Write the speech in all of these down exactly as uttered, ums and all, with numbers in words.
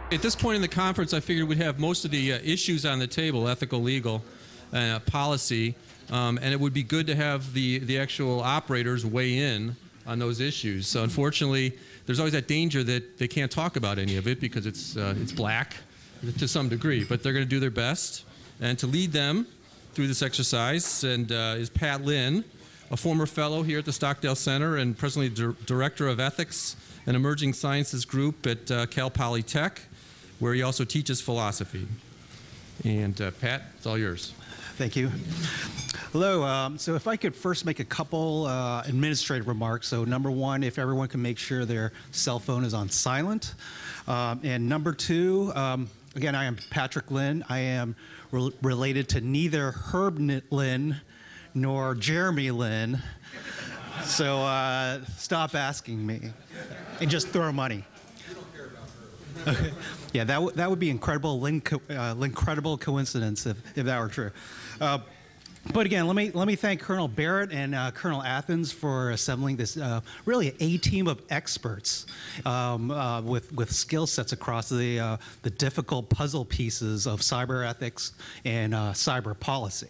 At this point in the conference, I figured we'd have most of the uh, issues on the table, ethical, legal, and uh, policy, um, and it would be good to have the, the actual operators weigh in on those issues. So unfortunately, there's always that danger that they can't talk about any of it because it's, uh, it's black to some degree, but they're going to do their best. And to lead them through this exercise and uh, is Pat Lynn, a former fellow here at the Stockdale Center and presently Dir Director of Ethics and Emerging Sciences Group at uh, CalPoly Tech, where he also teaches philosophy. And uh, Pat, it's all yours. Thank you. Hello. Um, so if I could first make a couple uh, administrative remarks. So number one, if everyone can make sure their cell phone is on silent. Um, and number two, um, again, I am Patrick Lynn. I am re related to neither Herb Lynn nor Jeremy Lynn. So uh, stop asking me and just throw money. Okay. Yeah, that, w that would be incredible, uh, incredible coincidence if, if that were true. Uh, but again, let me, let me thank Colonel Barrett and uh, Colonel Athens for assembling this uh, really a team of experts um, uh, with, with skill sets across the, uh, the difficult puzzle pieces of cyber ethics and uh, cyber policy.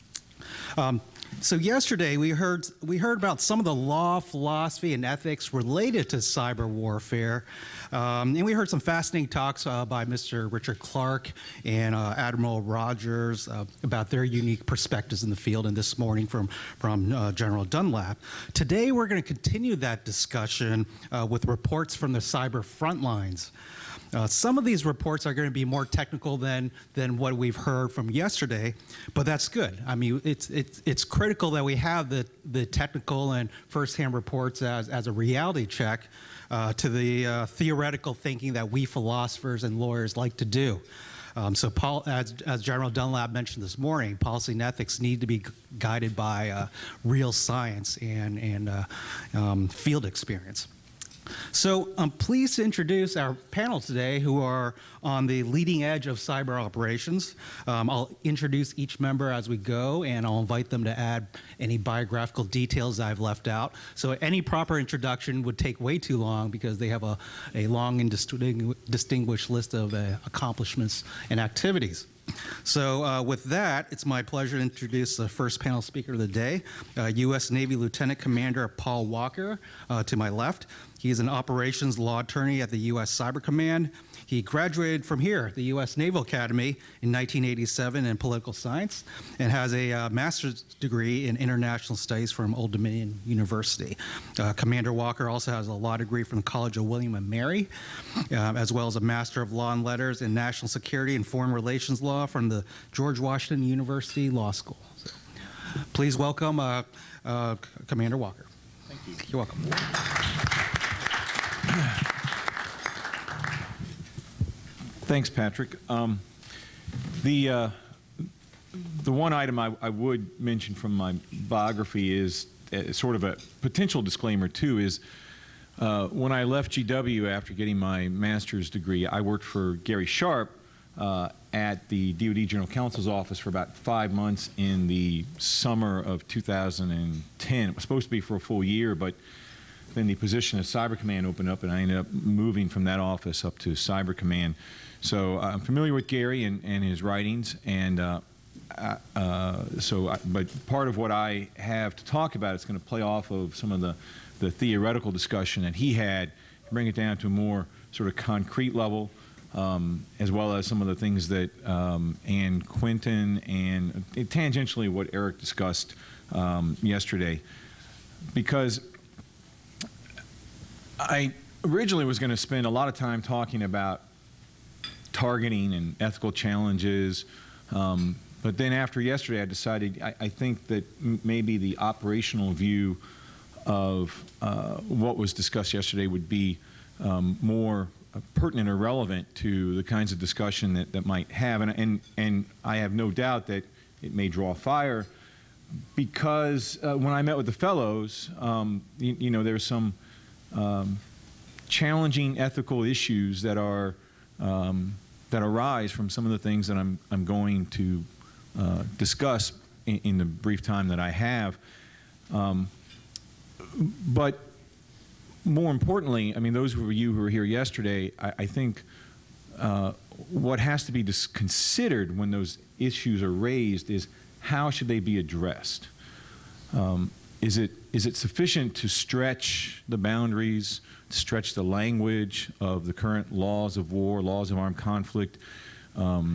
Um, So yesterday we heard, we heard about some of the law, philosophy, and ethics related to cyber warfare. Um, and we heard some fascinating talks uh, by Mister Richard Clark and uh, Admiral Rogers uh, about their unique perspectives in the field, and this morning from, from uh, General Dunlap. Today we're going to continue that discussion uh, with reports from the cyber front lines. Uh, some of these reports are going to be more technical than, than what we've heard from yesterday, but that's good. I mean, it's, it's, it's critical that we have the, the technical and firsthand reports as, as a reality check uh, to the uh, theoretical thinking that we philosophers and lawyers like to do. Um, so Paul, as, as General Dunlap mentioned this morning, policy and ethics need to be guided by uh, real science and, and uh, um, field experience. So I'm pleased to introduce our panel today who are on the leading edge of cyber operations. Um, I'll introduce each member as we go, and I'll invite them to add any biographical details I've left out. So any proper introduction would take way too long because they have a, a long and distingu distinguished list of uh, accomplishments and activities. So uh, with that, it's my pleasure to introduce the first panel speaker of the day, uh, U S Navy Lieutenant Commander Paul Walker uh, to my left. He is an operations law attorney at the U S Cyber Command. He graduated from here, the U S Naval Academy, in nineteen eighty-seven in political science, and has a uh, master's degree in international studies from Old Dominion University. Uh, Commander Walker also has a law degree from the College of William and Mary, uh, as well as a Master of Law and Letters in National Security and Foreign Relations Law from the George Washington University Law School. So, please welcome uh, uh, Commander Walker. Thank you. You're welcome. Thanks, Patrick. Um, the, uh, the one item I, I would mention from my biography is uh, sort of a potential disclaimer, too, is uh, when I left G W after getting my master's degree, I worked for Gary Sharp uh, at the D O D General Counsel's office for about five months in the summer of two thousand ten. It was supposed to be for a full year, but then the position of Cyber Command opened up, and I ended up moving from that office up to Cyber Command. So uh, I'm familiar with Gary and, and his writings, and uh, uh, so, I, but part of what I have to talk about is going to play off of some of the, the theoretical discussion that he had, bring it down to a more sort of concrete level, um, as well as some of the things that um, Ann Quinton and uh, tangentially what Eric discussed um, yesterday. Because I originally was going to spend a lot of time talking about targeting and ethical challenges, um, but then after yesterday I decided I, I think that m maybe the operational view of uh, what was discussed yesterday would be um, more uh, pertinent or relevant to the kinds of discussion that, that might have, and, and, and I have no doubt that it may draw fire, because uh, when I met with the fellows, um, you, you know, there's some Um, challenging ethical issues that are um, that arise from some of the things that I'm I'm going to uh, discuss in, in the brief time that I have. Um, but more importantly, I mean, those of you who were here yesterday, I, I think uh, what has to be dis considered when those issues are raised is how should they be addressed? Um, is it, is it sufficient to stretch the boundaries, stretch the language of the current laws of war, laws of armed conflict, um,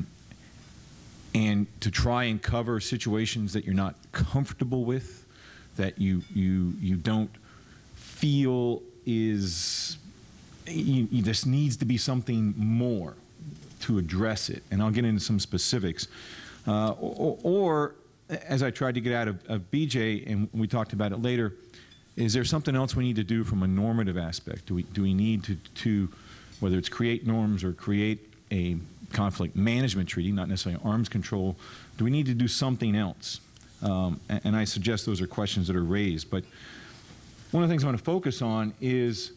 and to try and cover situations that you're not comfortable with, that you, you, you don't feel is, you, you, this needs to be something more to address it? And I'll get into some specifics. Uh, or, or, as I tried to get out of, of B J, and we talked about it later, is there something else we need to do from a normative aspect? Do we, do we need to, to, whether it's create norms or create a conflict management treaty, not necessarily arms control, do we need to do something else? Um, and, and I suggest those are questions that are raised. But one of the things I want to focus on is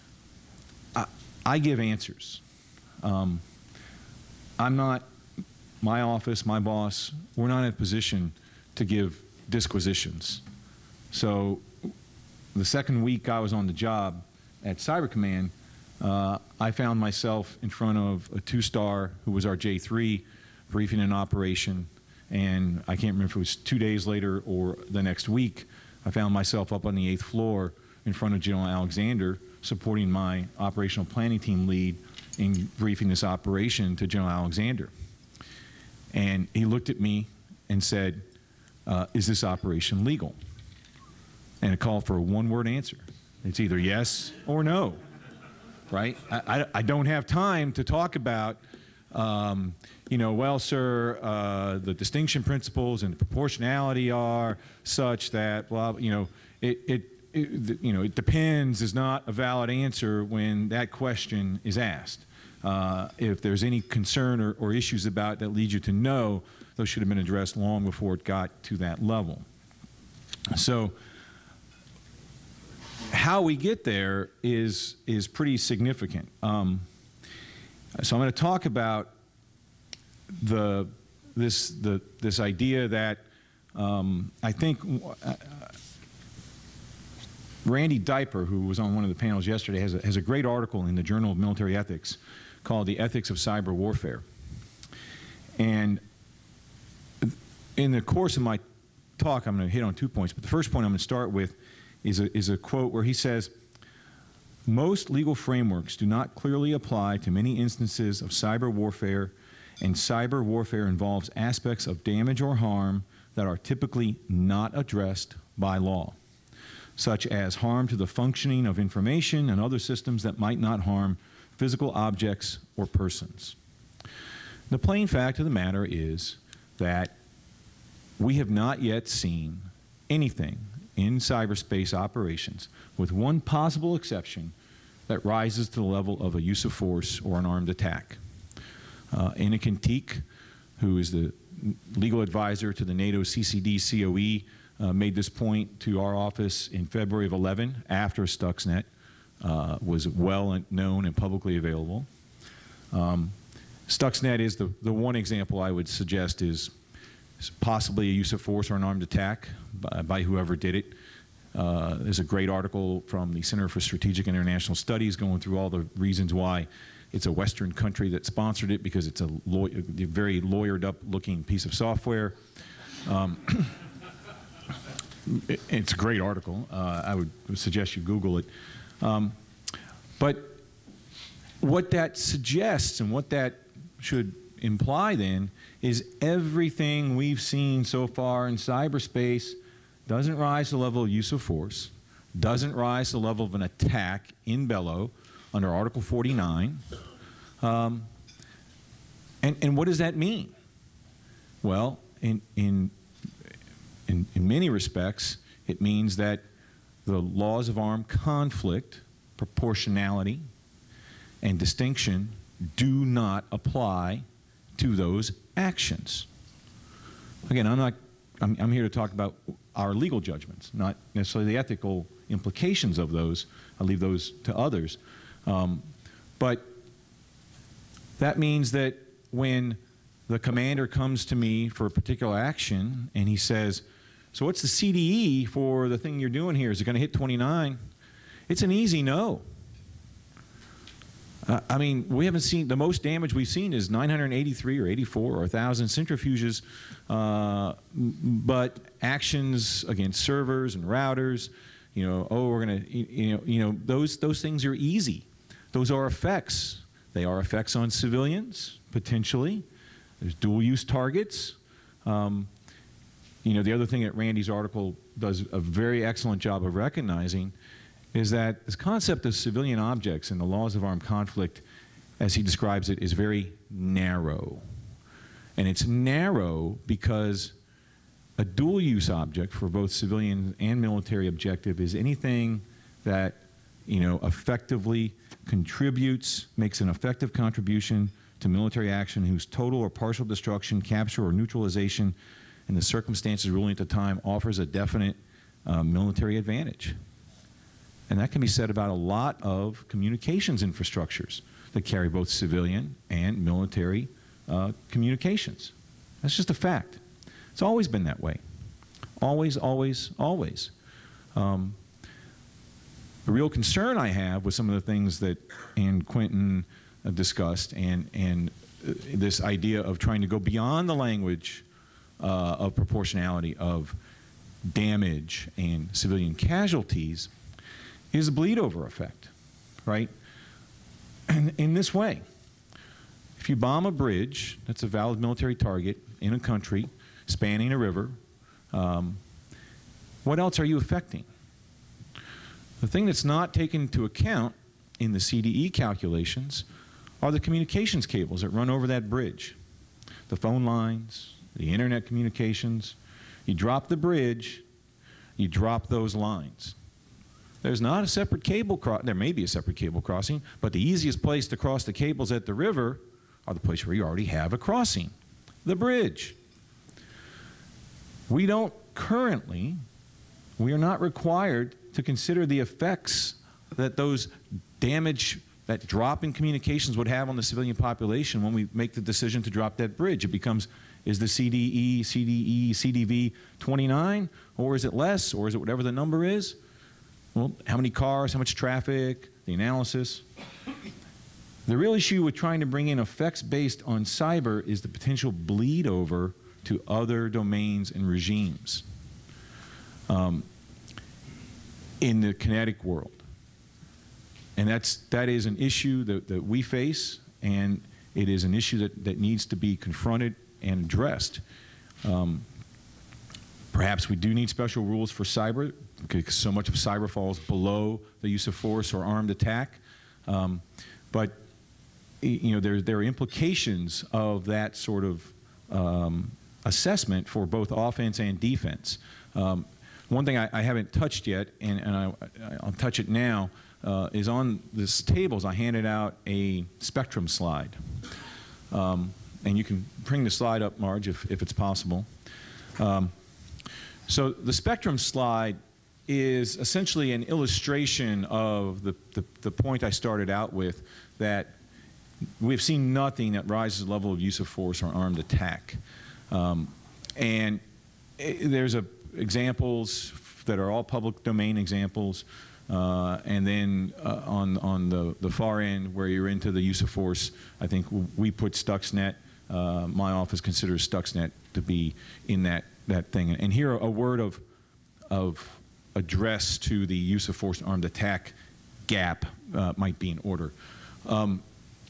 I, I give answers. Um, I'm not, my office, my boss, we're not in a position to give disquisitions. So the second week I was on the job at Cyber Command, uh, I found myself in front of a two-star who was our J three briefing an operation, and I can't remember if it was two days later or the next week, I found myself up on the eighth floor in front of General Alexander supporting my operational planning team lead in briefing this operation to General Alexander. And he looked at me and said, uh, is this operation legal? And it called for a one-word answer. It's either yes or no, right? I, I, I don't have time to talk about, um, you know, well, sir, uh, the distinction principles and the proportionality are such that, blah, you know, it, it, it, you know, it depends is not a valid answer when that question is asked. Uh, if there's any concern or, or issues about that lead you to know, those should have been addressed long before it got to that level. So how we get there is, is pretty significant. Um, so I'm going to talk about the, this, the, this idea that um, I think uh, Randy Diper, who was on one of the panels yesterday, has a, has a great article in the Journal of Military Ethics called The Ethics of Cyber Warfare. And in the course of my talk, I'm going to hit on two points, but the first point I'm going to start with is a, is a quote where he says, most legal frameworks do not clearly apply to many instances of cyber warfare, and cyber warfare involves aspects of damage or harm that are typically not addressed by law, such as harm to the functioning of information and other systems that might not harm physical objects or persons. The plain fact of the matter is that we have not yet seen anything in cyberspace operations, with one possible exception, that rises to the level of a use of force or an armed attack. Uh, Anna Kentique, who is the legal advisor to the NATO C C D C O E, uh, made this point to our office in February of eleven, after Stuxnet uh, was well known and publicly available. Um, Stuxnet is the, the one example I would suggest is possibly a use of force or an armed attack by, by whoever did it. Uh, there's a great article from the Center for Strategic and International Studies going through all the reasons why it's a Western country that sponsored it, because it's a, law a very lawyered up looking piece of software. Um, it, it's a great article. Uh, I would suggest you Google it. Um, but what that suggests and what that should imply then is everything we've seen so far in cyberspace doesn't rise to the level of use of force, doesn't rise to the level of an attack in bello under Article forty-nine. Um, and, and what does that mean? Well, in, in, in, in many respects, it means that the laws of armed conflict, proportionality, and distinction do not apply to those actions. Again, I'm not, I'm, I'm here to talk about our legal judgments, not necessarily the ethical implications of those. I'll leave those to others. Um, but that means that when the commander comes to me for a particular action and he says, so what's the C D E for the thing you're doing here? Is it going to hit twenty-nine? It's an easy no. Uh, I mean, we haven't seen, the most damage we've seen is nine hundred eighty-three or eighty-four or one thousand centrifuges, uh, but actions against servers and routers, you know, oh, we're going to, you know, you know, those, those things are easy. Those are effects. They are effects on civilians, potentially. There's dual-use targets. Um, you know, the other thing that Randy's article does a very excellent job of recognizing is that this concept of civilian objects and the laws of armed conflict, as he describes it, is very narrow. And it's narrow because a dual-use object for both civilian and military objective is anything that, you know, effectively contributes, makes an effective contribution to military action whose total or partial destruction, capture, or neutralization in the circumstances ruling at the time offers a definite uh, military advantage. And that can be said about a lot of communications infrastructures that carry both civilian and military uh, communications. That's just a fact. It's always been that way. Always, always, always. Um, the real concern I have with some of the things that Ann Quinton uh, discussed and, and uh, this idea of trying to go beyond the language uh, of proportionality of damage and civilian casualties is a bleed-over effect, right? And in this way, if you bomb a bridge, that's a valid military target in a country spanning a river, um, what else are you affecting? The thing that's not taken into account in the C D E calculations are the communications cables that run over that bridge. The phone lines, the internet communications. You drop the bridge, you drop those lines. There's not a separate cable crossing. There may be a separate cable crossing, but the easiest place to cross the cables at the river are the place where you already have a crossing, the bridge. We don't currently, we are not required to consider the effects that those damage, that drop in communications would have on the civilian population when we make the decision to drop that bridge. It becomes, is the C D E, C D E, C D V twenty-nine, or is it less, or is it whatever the number is? Well, how many cars, how much traffic, the analysis. The real issue with trying to bring in effects based on cyber is the potential bleed over to other domains and regimes um, in the kinetic world. And that's, that is an issue that, that we face, and it is an issue that, that needs to be confronted and addressed. Um, perhaps we do need special rules for cyber, because so much of cyber falls below the use of force or armed attack. Um, but you know, there, there are implications of that sort of um, assessment for both offense and defense. Um, one thing I, I haven't touched yet, and, and I, I'll touch it now, uh, is on this tables I handed out a spectrum slide. Um, and you can bring the slide up, Marge, if, if it's possible. Um, so the spectrum slide is essentially an illustration of the, the, the point I started out with, that we've seen nothing that rises the level of use of force or armed attack. Um, and it, there's a, examples that are all public domain examples, uh, and then uh, on, on the, the far end where you're into the use of force, I think we put Stuxnet, uh, my office considers Stuxnet to be in that, that thing. And here a word of, of address to the use of force and armed attack gap uh, might be in order. Um,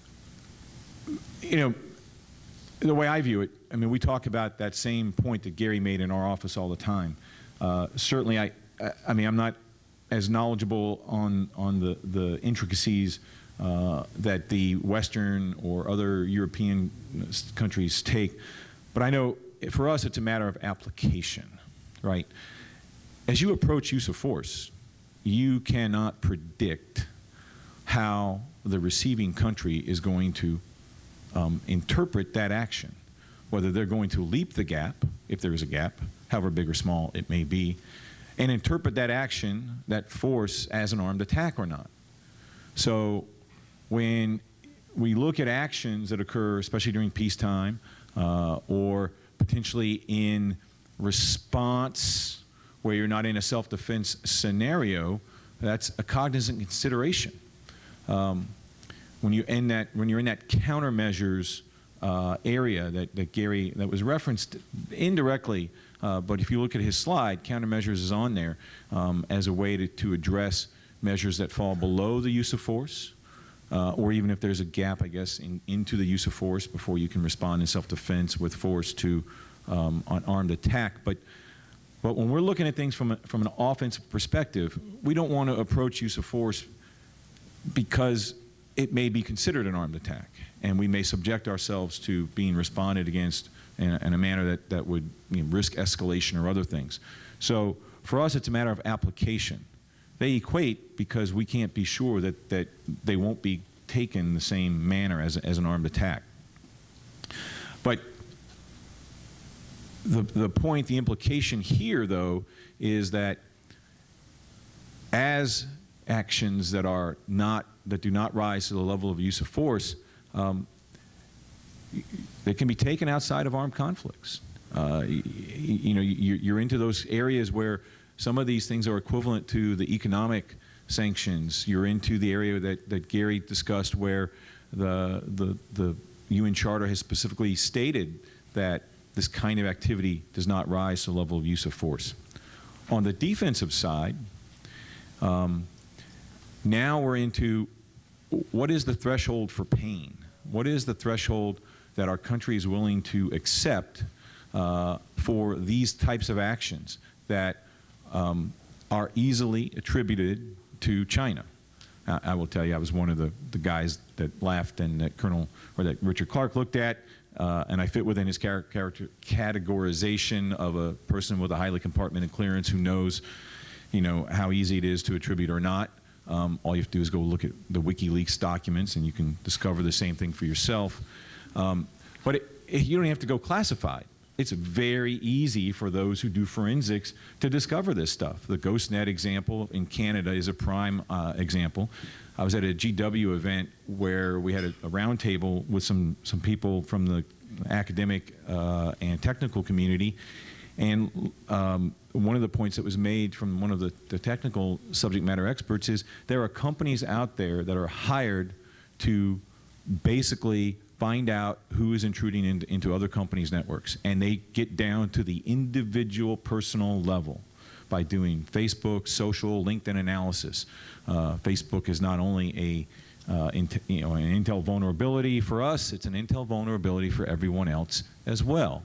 you know, the way I view it, I mean, we talk about that same point that Gary made in our office all the time. Uh, certainly, I, I mean, I'm not as knowledgeable on, on the, the intricacies uh, that the Western or other European countries take, but I know for us it's a matter of application, right? As you approach use of force, you cannot predict how the receiving country is going to um, interpret that action, whether they're going to leap the gap, if there is a gap, however big or small it may be, and interpret that action, that force, as an armed attack or not. So when we look at actions that occur, especially during peacetime, uh, or potentially in response where you're not in a self-defense scenario, that's a cognizant consideration. Um, when you end that when you're in that countermeasures uh, area that, that Gary that was referenced indirectly, uh, but if you look at his slide, countermeasures is on there um, as a way to, to address measures that fall below the use of force, uh, or even if there's a gap, I guess, in, into the use of force before you can respond in self-defense with force to um, an armed attack. But but when we're looking at things from a, from an offensive perspective, we don't want to approach use of force because it may be considered an armed attack, and we may subject ourselves to being responded against in a, in a manner that, that would you know, risk escalation or other things. So for us, it's a matter of application. They equate because we can't be sure that, that they won't be taken the same manner as, as an armed attack. But the, the point, the implication here, though, is that as actions that are not, that do not rise to the level of use of force, um, they can be taken outside of armed conflicts. Uh, you, you know, you're into those areas where some of these things are equivalent to the economic sanctions. You're into the area that, that Gary discussed where the, the, the U N Charter has specifically stated that this kind of activity does not rise to the level of use of force. On the defensive side, um, now we're into what is the threshold for pain? What is the threshold that our country is willing to accept uh, for these types of actions that um, are easily attributed to China? Uh, I will tell you, I was one of the, the guys that laughed and that Colonel, or that Richard Clark looked at, uh, and I fit within his char character categorization of a person with a highly compartmented clearance who knows, you know, how easy it is to attribute or not. Um, all you have to do is go look at the WikiLeaks documents and you can discover the same thing for yourself. Um, but it, it, you don't have to go classified. It's very easy for those who do forensics to discover this stuff. The GhostNet example in Canada is a prime uh, example. I was at a G W event where we had a, a round table with some, some people from the academic uh, and technical community. And um, one of the points that was made from one of the, the technical subject matter experts is there are companies out there that are hired to basically find out who is intruding into, into other companies' networks. And they get down to the individual personal level by doing Facebook, social, LinkedIn analysis. Uh, Facebook is not only a, uh, int you know, an intel vulnerability for us, it's an intel vulnerability for everyone else as well.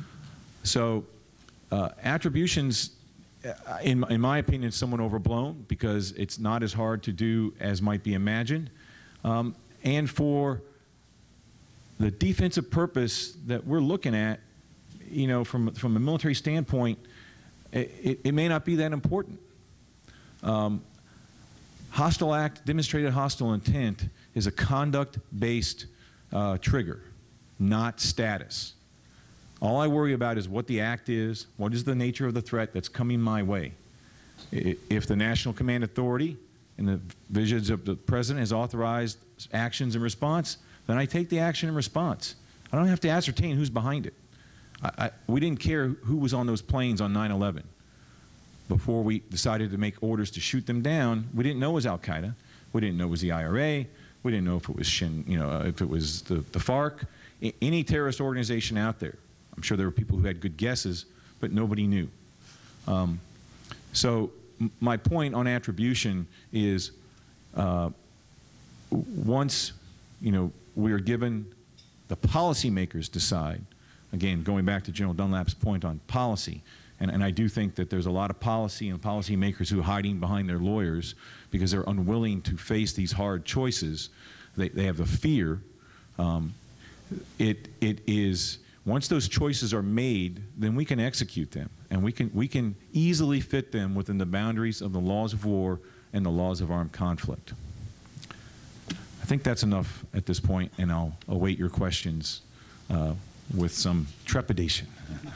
So uh, attributions, in, in my opinion, is somewhat overblown because it's not as hard to do as might be imagined. Um, and for the defensive purpose that we're looking at, you know, from, from a military standpoint, it, it may not be that important. Um, hostile act, demonstrated hostile intent is a conduct-based uh, trigger, not status. All I worry about is what the act is, what is the nature of the threat that's coming my way. If the National Command Authority in the visions of the President has authorized actions in response, then I take the action in response. I don't have to ascertain who's behind it. I, I, we didn't care who was on those planes on nine eleven. Before we decided to make orders to shoot them down, we didn't know it was Al-Qaeda. We didn't know it was the I R A. We didn't know if it was Shin, you know, if it was the, the FARC. I, any terrorist organization out there. I'm sure there were people who had good guesses, but nobody knew. Um, so m my point on attribution is uh, once, you know, we are given, the policymakers decide, again, going back to General Dunlap's point on policy, and, and I do think that there's a lot of policy and policymakers who are hiding behind their lawyers because they're unwilling to face these hard choices. They, they have the fear. Um, it, it is, once those choices are made, then we can execute them, and we can, we can easily fit them within the boundaries of the laws of war and the laws of armed conflict. I think that's enough at this point, and I'll await your questions uh, with some trepidation.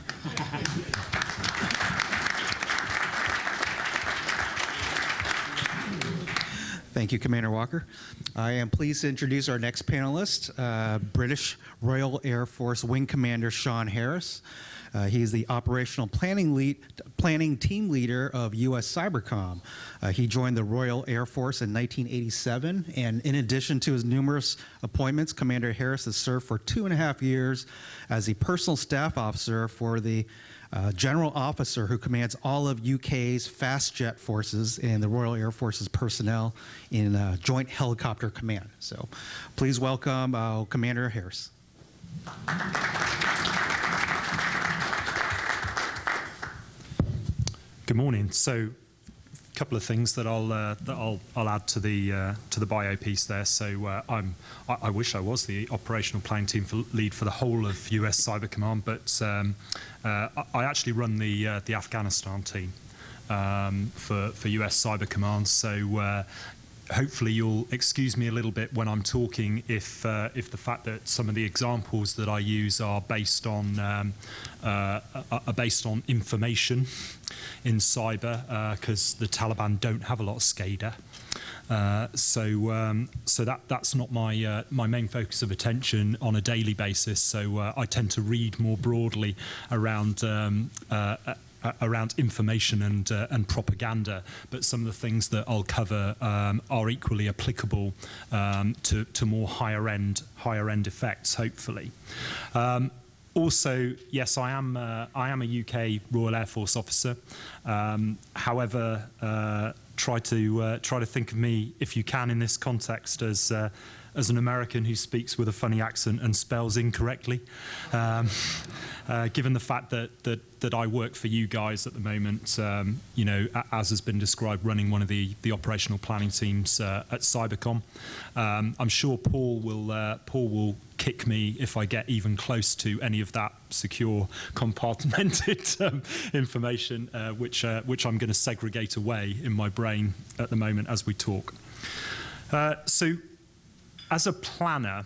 Thank you, Commander Walker. I am pleased to introduce our next panelist, uh, British Royal Air Force Wing Commander Shaun Harris. Uh, he is the operational planning lead, planning team leader of U S Cybercom. Uh, he joined the Royal Air Force in nineteen eighty-seven, and in addition to his numerous appointments, Commander Harris has served for two and a half years as the personal staff officer for the uh, general officer who commands all of U K's fast jet forces and the Royal Air Force's personnel in uh, Joint Helicopter Command. So please welcome uh, Commander Harris. Good morning. So, a couple of things that I'll uh, that I'll I'll add to the uh, to the bio piece there. So, uh, I'm I, I wish I was the operational planning team for, lead for the whole of U S Cyber Command, but um, uh, I actually run the uh, the Afghanistan team um, for for U S Cyber Command. So. Uh, Hopefully you'll excuse me a little bit when I'm talking if uh, if the fact that some of the examples that I use are based on um, uh, are based on information in cyber, because uh, the Taliban don't have a lot of SCADA. Uh, so um, so that that's not my uh, my main focus of attention on a daily basis. So uh, I tend to read more broadly around. Um, uh, Uh, around information and uh, and propaganda, but some of the things that I'll cover um, are equally applicable um, to to more higher end higher end effects, hopefully. Um, Also, yes, I am. Uh, I am a U K Royal Air Force officer. Um, however, uh, try to uh, try to think of me, if you can, in this context as uh, as an American who speaks with a funny accent and spells incorrectly. Um, uh, given the fact that that that I work for you guys at the moment, um, you know, as has been described, running one of the the operational planning teams uh, at Cybercom. Um, I'm sure Paul will uh, Paul will. kick me if I get even close to any of that secure, compartmented um, information, uh, which uh, which I'm going to segregate away in my brain at the moment as we talk. Uh, so, as a planner,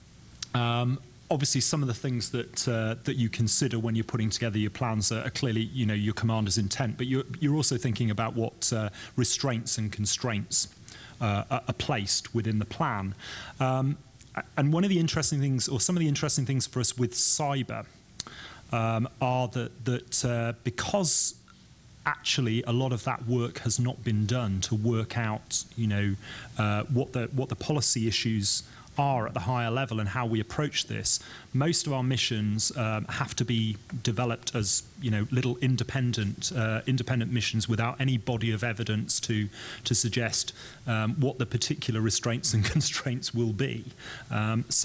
um, obviously some of the things that uh, that you consider when you're putting together your plans are clearly, you know, your commander's intent, but you're you're also thinking about what uh, restraints and constraints uh, are placed within the plan. Um, And one of the interesting things, or some of the interesting things for us with cyber, um, are that, that uh, because actually a lot of that work has not been done to work out, you know, uh, what the what the policy issues are at the higher level and how we approach this. Most of our missions um, have to be developed as, you know, little independent uh, independent missions without any body of evidence to to suggest um, what the particular restraints and constraints will be. Um, so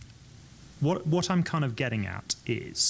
what what I'm kind of getting at is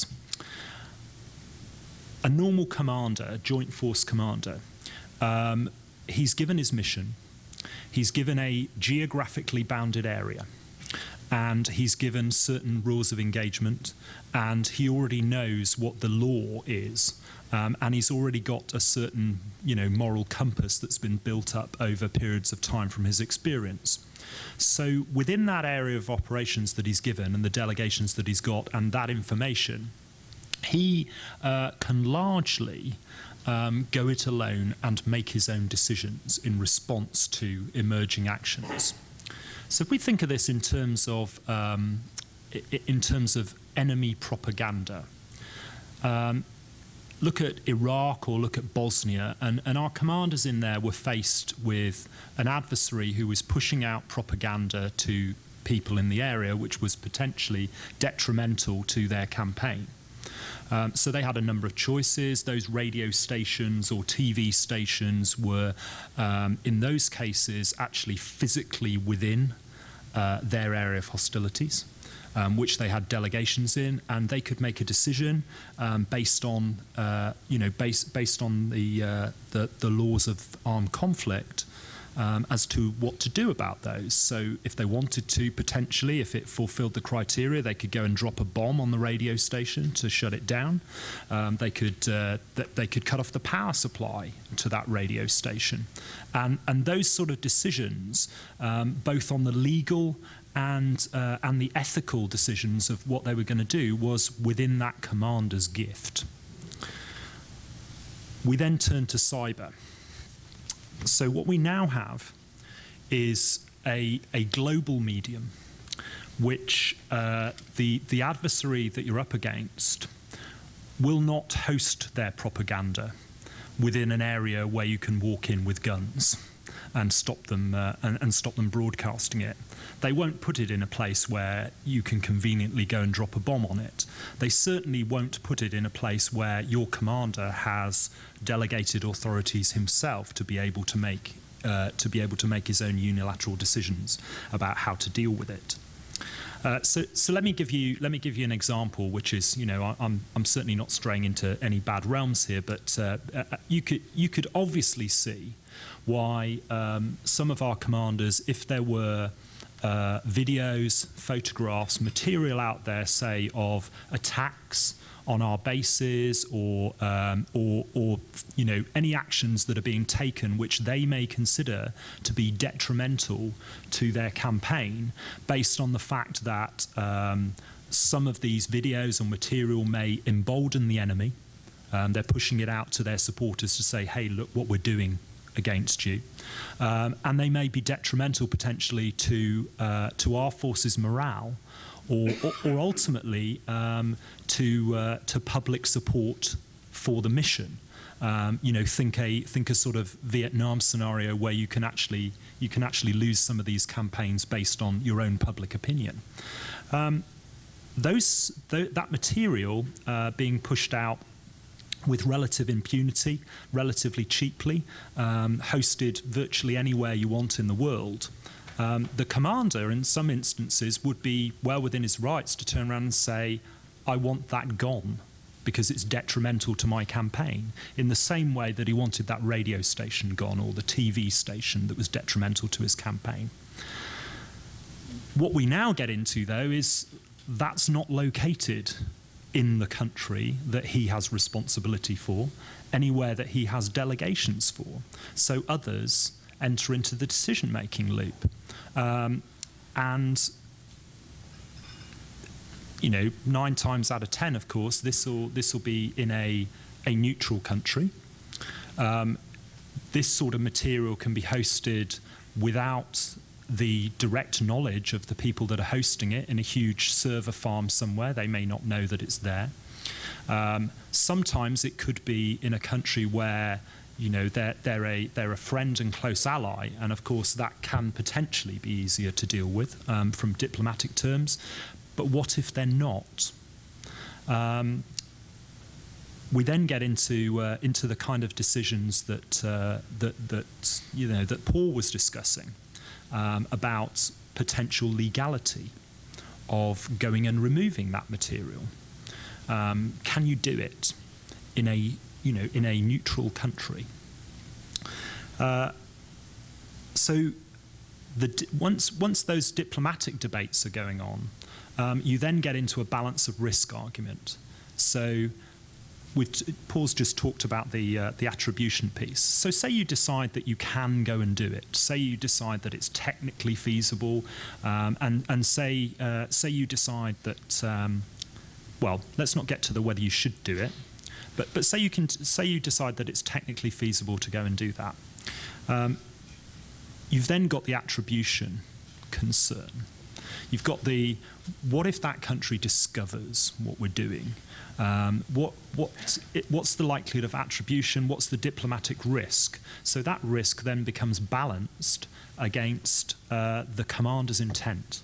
a normal commander, a joint force commander, um, he's given his mission. He's given a geographically bounded area, and he's given certain rules of engagement, and he already knows what the law is, um, and he's already got a certain, you know, moral compass that's been built up over periods of time from his experience. So within that area of operations that he's given and the delegations that he's got and that information, he uh, can largely Um, go it alone and make his own decisions in response to emerging actions. So if we think of this in terms of um, in terms of enemy propaganda, um, look at Iraq or look at Bosnia, and, and our commanders in there were faced with an adversary who was pushing out propaganda to people in the area, which was potentially detrimental to their campaign. Um, so they had a number of choices. Those radio stations or T V stations were, um, in those cases, actually physically within uh, their area of hostilities, um, which they had delegations in, and they could make a decision um, based on, uh, you know, based based on the, uh, the the laws of armed conflict. Um, as to what to do about those. So if they wanted to, potentially, if it fulfilled the criteria, they could go and drop a bomb on the radio station to shut it down. Um, they could uh, th they could cut off the power supply to that radio station. And, and those sort of decisions, um, both on the legal and, uh, and the ethical decisions of what they were going to do, was within that commander's gift. We then turn to cyber. So what we now have is a, a global medium, which uh, the, the adversary that you're up against will not host their propaganda within an area where you can walk in with guns and stop them uh, and, and stop them broadcasting it. They won't put it in a place where you can conveniently go and drop a bomb on it. They certainly won't put it in a place where your commander has delegated authorities himself to be able to make uh, to be able to make his own unilateral decisions about how to deal with it. Uh, so, so let me give you let me give you an example, which is, you know, I, I'm I'm certainly not straying into any bad realms here, but uh, uh, you could you could obviously see why um, some of our commanders, if there were uh, videos, photographs, material out there, say of attacks on our bases, or um, or or you know, any actions that are being taken which they may consider to be detrimental to their campaign, based on the fact that um, some of these videos or material may embolden the enemy. Um, they're pushing it out to their supporters to say, hey, look what we're doing against you, um, and they may be detrimental potentially to uh, to our forces' morale, or, or, or ultimately um, to uh, to public support for the mission. Um, you know, think a think a sort of Vietnam scenario where you can actually you can actually lose some of these campaigns based on your own public opinion. Um, those th that material uh, being pushed out with relative impunity, relatively cheaply, um, hosted virtually anywhere you want in the world. Um, the commander, in some instances, would be well within his rights to turn around and say, I want that gone because it's detrimental to my campaign, in the same way that he wanted that radio station gone, or the T V station that was detrimental to his campaign. What we now get into, though, is that's not located in the country that he has responsibility for, anywhere that he has delegations for. So others enter into the decision-making loop. Um, and, you know, nine times out of ten, of course, this will this will be in a, a neutral country. Um, this sort of material can be hosted without the direct knowledge of the people that are hosting it in a huge server farm somewhere. They may not know that it's there. Um, sometimes it could be in a country where, you know, they're, they're, a, they're a friend and close ally, and of course that can potentially be easier to deal with um, from diplomatic terms. But what if they're not? Um, we then get into uh, into the kind of decisions that uh, that that you know that Paul was discussing. Um, about potential legality of going and removing that material. Um, can you do it in a, you know, in a neutral country? Uh, so, the, once once those diplomatic debates are going on, um, you then get into a balance of risk argument. So, With, Paul's just talked about the uh, the attribution piece. So say you decide that you can go and do it. Say you decide that it's technically feasible, um, and and say uh, say you decide that. Um, well, let's not get to the whether you should do it, but but say you can say you decide that it's technically feasible to go and do that. Um, you've then got the attribution concern. You've got the, what if that country discovers what we're doing? Um, what, what, it, what's the likelihood of attribution? What's the diplomatic risk? So that risk then becomes balanced against uh, the commander's intent.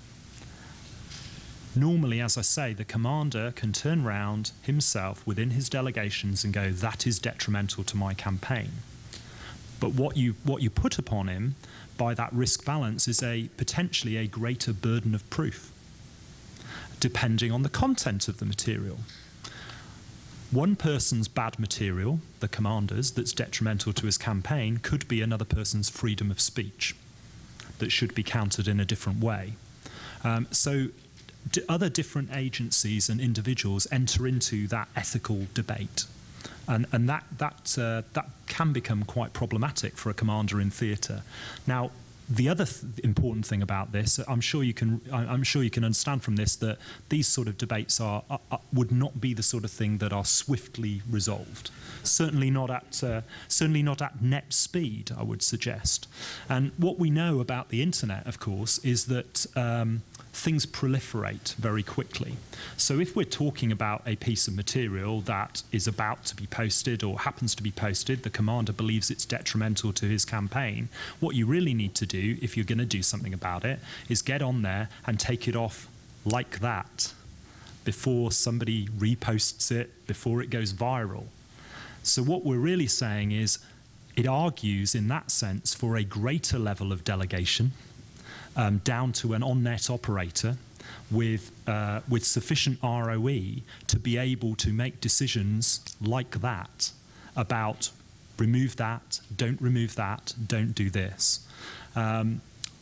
Normally, as I say, the commander can turn round himself within his delegations and go, that is detrimental to my campaign. But what you, what you put upon him by that risk balance is a potentially a greater burden of proof, depending on the content of the material. One person's bad material, the commander's, that's detrimental to his campaign, could be another person's freedom of speech that should be countered in a different way. Um, so d other different agencies and individuals enter into that ethical debate. And, and that, that, uh, that can become quite problematic for a commander in theatre. Now, the other th important thing about this, I'm sure you can, I'm sure you can understand from this that these sort of debates are, are, are would not be the sort of thing that are swiftly resolved. Certainly not at, uh, certainly not at net speed, I would suggest. And what we know about the internet, of course, is that um, things proliferate very quickly. So if we're talking about a piece of material that is about to be posted or happens to be posted, the commander believes it's detrimental to his campaign, what you really need to do, if you're going to do something about it, is get on there and take it off like that before somebody reposts it, before it goes viral. So what we're really saying is it argues in that sense for a greater level of delegation um, down to an on-net operator with, uh, with sufficient R O E to be able to make decisions like that about remove that, don't remove that, don't do this. Um,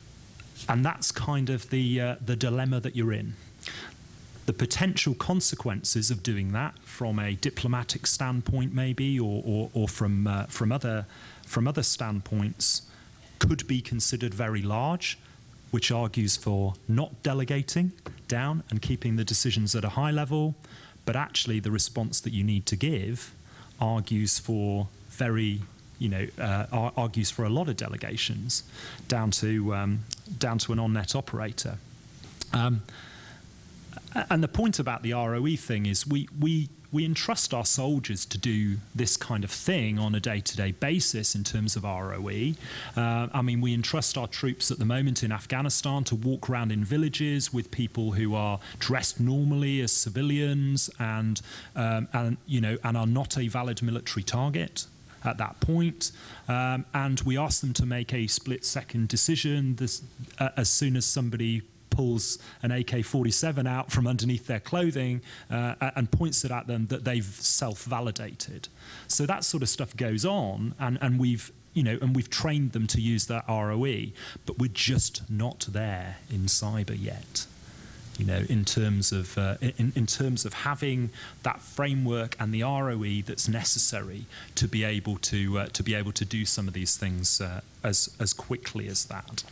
and that's kind of the, uh, the dilemma that you're in. The potential consequences of doing that from a diplomatic standpoint maybe, or, or, or from, uh, from, other, from other standpoints, could be considered very large, which argues for not delegating down and keeping the decisions at a high level, but actually the response that you need to give argues for very, you know, uh, argues for a lot of delegations down to, um, down to an on-net operator. Um, And the point about the R O E thing is we, we, we entrust our soldiers to do this kind of thing on a day-to-day basis in terms of R O E. Uh, I mean, we entrust our troops at the moment in Afghanistan to walk around in villages with people who are dressed normally as civilians and, um, and, you know, and are not a valid military target at that point. Um, and we ask them to make a split-second decision this, uh, as soon as somebody pulls an A K forty-seven out from underneath their clothing uh, and points it at them that they've self-validated. So that sort of stuff goes on, and, and we've you know, and we've trained them to use that R O E, but we're just not there in cyber yet. You know, in terms of uh, in, in terms of having that framework and the R O E that's necessary to be able to uh, to be able to do some of these things uh, as as quickly as that.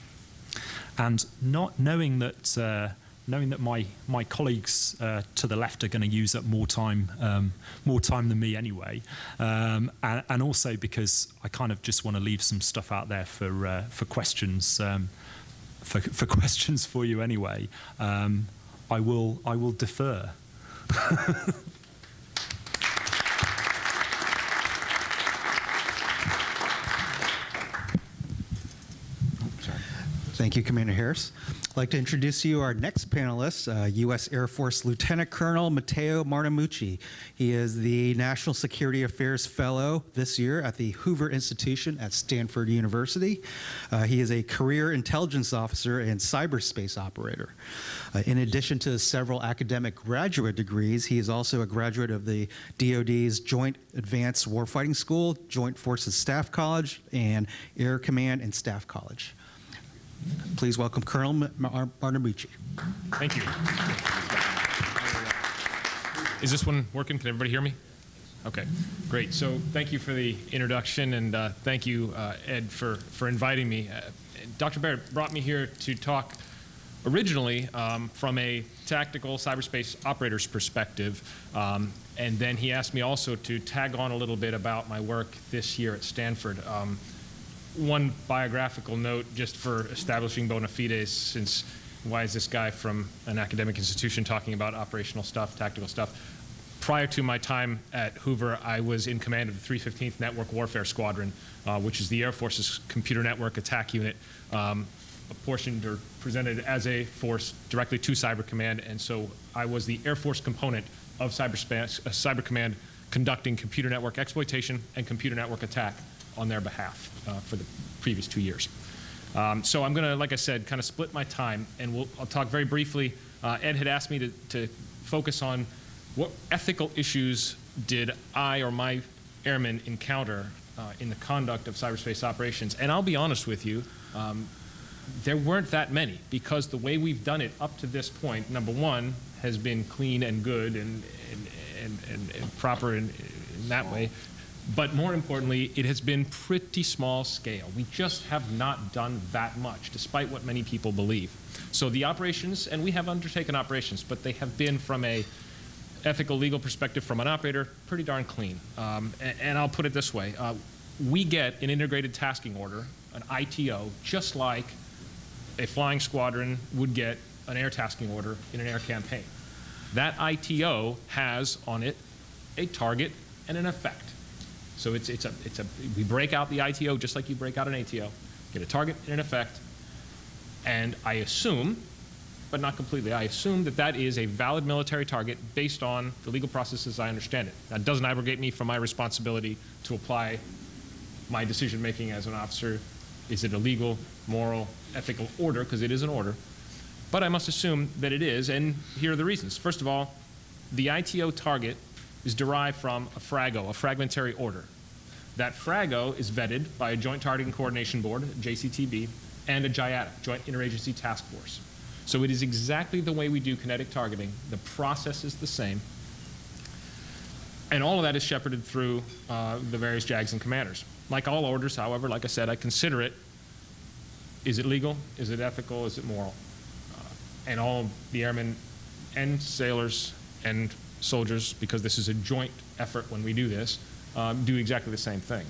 And not knowing that, uh, knowing that my my colleagues uh, to the left are going to use up more time, um, more time than me anyway, um, and, and also because I kind of just want to leave some stuff out there for uh, for questions, um, for for questions for you anyway. Um, I will I will defer. Thank you, Commander Harris. I'd like to introduce to you our next panelist, uh, U S Air Force Lieutenant Colonel Matteo Martemucci. He is the National Security Affairs Fellow this year at the Hoover Institution at Stanford University. Uh, he is a career intelligence officer and cyberspace operator. Uh, in addition to several academic graduate degrees, he is also a graduate of the D O D's Joint Advanced Warfighting School, Joint Forces Staff College, and Air Command and Staff College. Please welcome Colonel Martemucci. Thank you. Is this one working? Can everybody hear me? Okay, great. So thank you for the introduction, and uh, thank you, uh, Ed, for, for inviting me. Uh, Doctor Barrett brought me here to talk originally um, from a tactical cyberspace operator's perspective, um, and then he asked me also to tag on a little bit about my work this year at Stanford. Um, One biographical note just for establishing bona fides, since why is this guy from an academic institution talking about operational stuff, tactical stuff? Prior to my time at Hoover, I was in command of the three fifteenth Network Warfare Squadron, uh, which is the Air Force's computer network attack unit, um, apportioned or presented as a force directly to Cyber Command, and so I was the Air Force component of Cyberspace, uh, Cyber Command, conducting computer network exploitation and computer network attack on their behalf uh, for the previous two years. Um, so I'm going to, like I said, kind of split my time, and we'll, I'll talk very briefly. Uh, Ed had asked me to, to focus on what ethical issues did I or my airmen encounter uh, in the conduct of cyberspace operations. And I'll be honest with you, um, there weren't that many, because the way we've done it up to this point, number one, has been clean and good and, and, and, and, and proper in, in that way. But more importantly, it has been pretty small scale. We just have not done that much, despite what many people believe. So the operations, and we have undertaken operations, but they have been from a ethical, legal perspective from an operator, pretty darn clean. Um, and, and I'll put it this way. Uh, we get an integrated tasking order, an I T O, just like a flying squadron would get an air tasking order in an air campaign. That I T O has on it a target and an effect. So it's, it's a, it's a, we break out the I T O just like you break out an A T O, get a target and an effect, and I assume, but not completely, I assume that that is a valid military target based on the legal process as I understand it. That doesn't abrogate me from my responsibility to apply my decision making as an officer. Is it a legal, moral, ethical order? Because it is an order. But I must assume that it is, and here are the reasons. First of all, the I T O target is derived from a FRAGO, a fragmentary order. That FRAGO is vetted by a Joint Targeting Coordination Board, J C T B, and a JIATF, Joint Interagency Task Force. So it is exactly the way we do kinetic targeting. The process is the same. And all of that is shepherded through uh, the various J A Gs and commanders. Like all orders, however, like I said, I consider it, is it legal, is it ethical, is it moral? Uh, and all of the airmen and sailors and soldiers, because this is a joint effort when we do this, um, do exactly the same thing.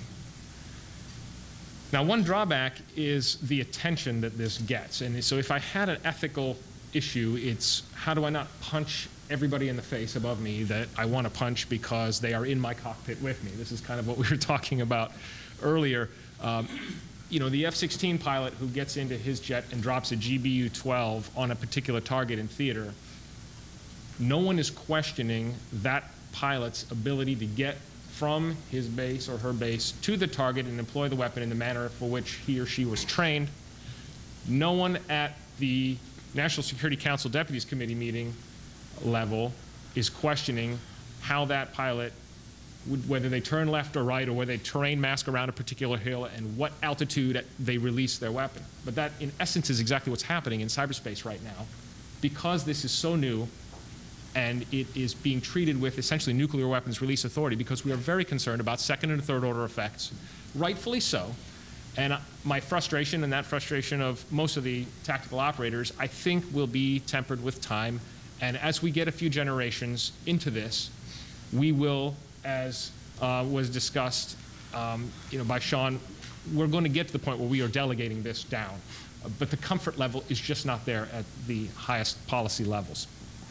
Now, one drawback is the attention that this gets. And so if I had an ethical issue, it's how do I not punch everybody in the face above me that I want to punch because they are in my cockpit with me? This is kind of what we were talking about earlier. Um, you know, the F sixteen pilot who gets into his jet and drops a G B U twelve on a particular target in theater, no one is questioning that pilot's ability to get from his base or her base to the target and employ the weapon in the manner for which he or she was trained. No one at the National Security Council Deputies Committee meeting level is questioning how that pilot, would, whether they turn left or right, or whether they terrain mask around a particular hill and what altitude they release their weapon. But that, in essence, is exactly what's happening in cyberspace right now. Because this is so new, and it is being treated with essentially nuclear weapons release authority, because we are very concerned about second and third order effects, rightfully so. And my frustration, and that frustration of most of the tactical operators, I think will be tempered with time. And as we get a few generations into this, we will, as uh, was discussed um, you know, by Shaun, we're going to get to the point where we are delegating this down. Uh, but the comfort level is just not there at the highest policy levels.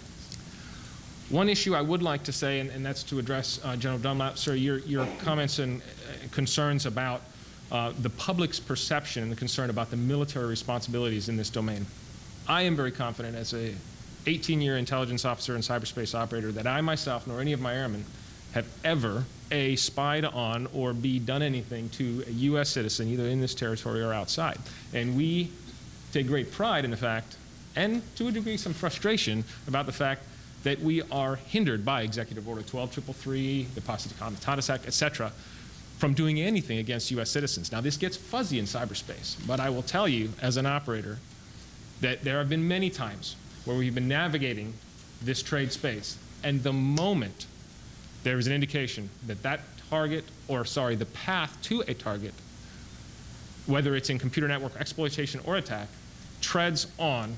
One issue I would like to say, and, and that's to address uh, General Dunlap, sir, your, your comments and uh, concerns about uh, the public's perception and the concern about the military responsibilities in this domain. I am very confident as a eighteen year intelligence officer and cyberspace operator that I myself, nor any of my airmen, have ever A, spied on, or B, done anything to a U S citizen, either in this territory or outside. And we take great pride in the fact, and to a degree some frustration about the fact that we are hindered by Executive Order twelve three three, the Posse Comitatus Act, et cetera, from doing anything against U S citizens. Now, this gets fuzzy in cyberspace, but I will tell you, as an operator, that there have been many times where we've been navigating this trade space, and the moment there is an indication that that target, or sorry, the path to a target, whether it's in computer network exploitation or attack, treads on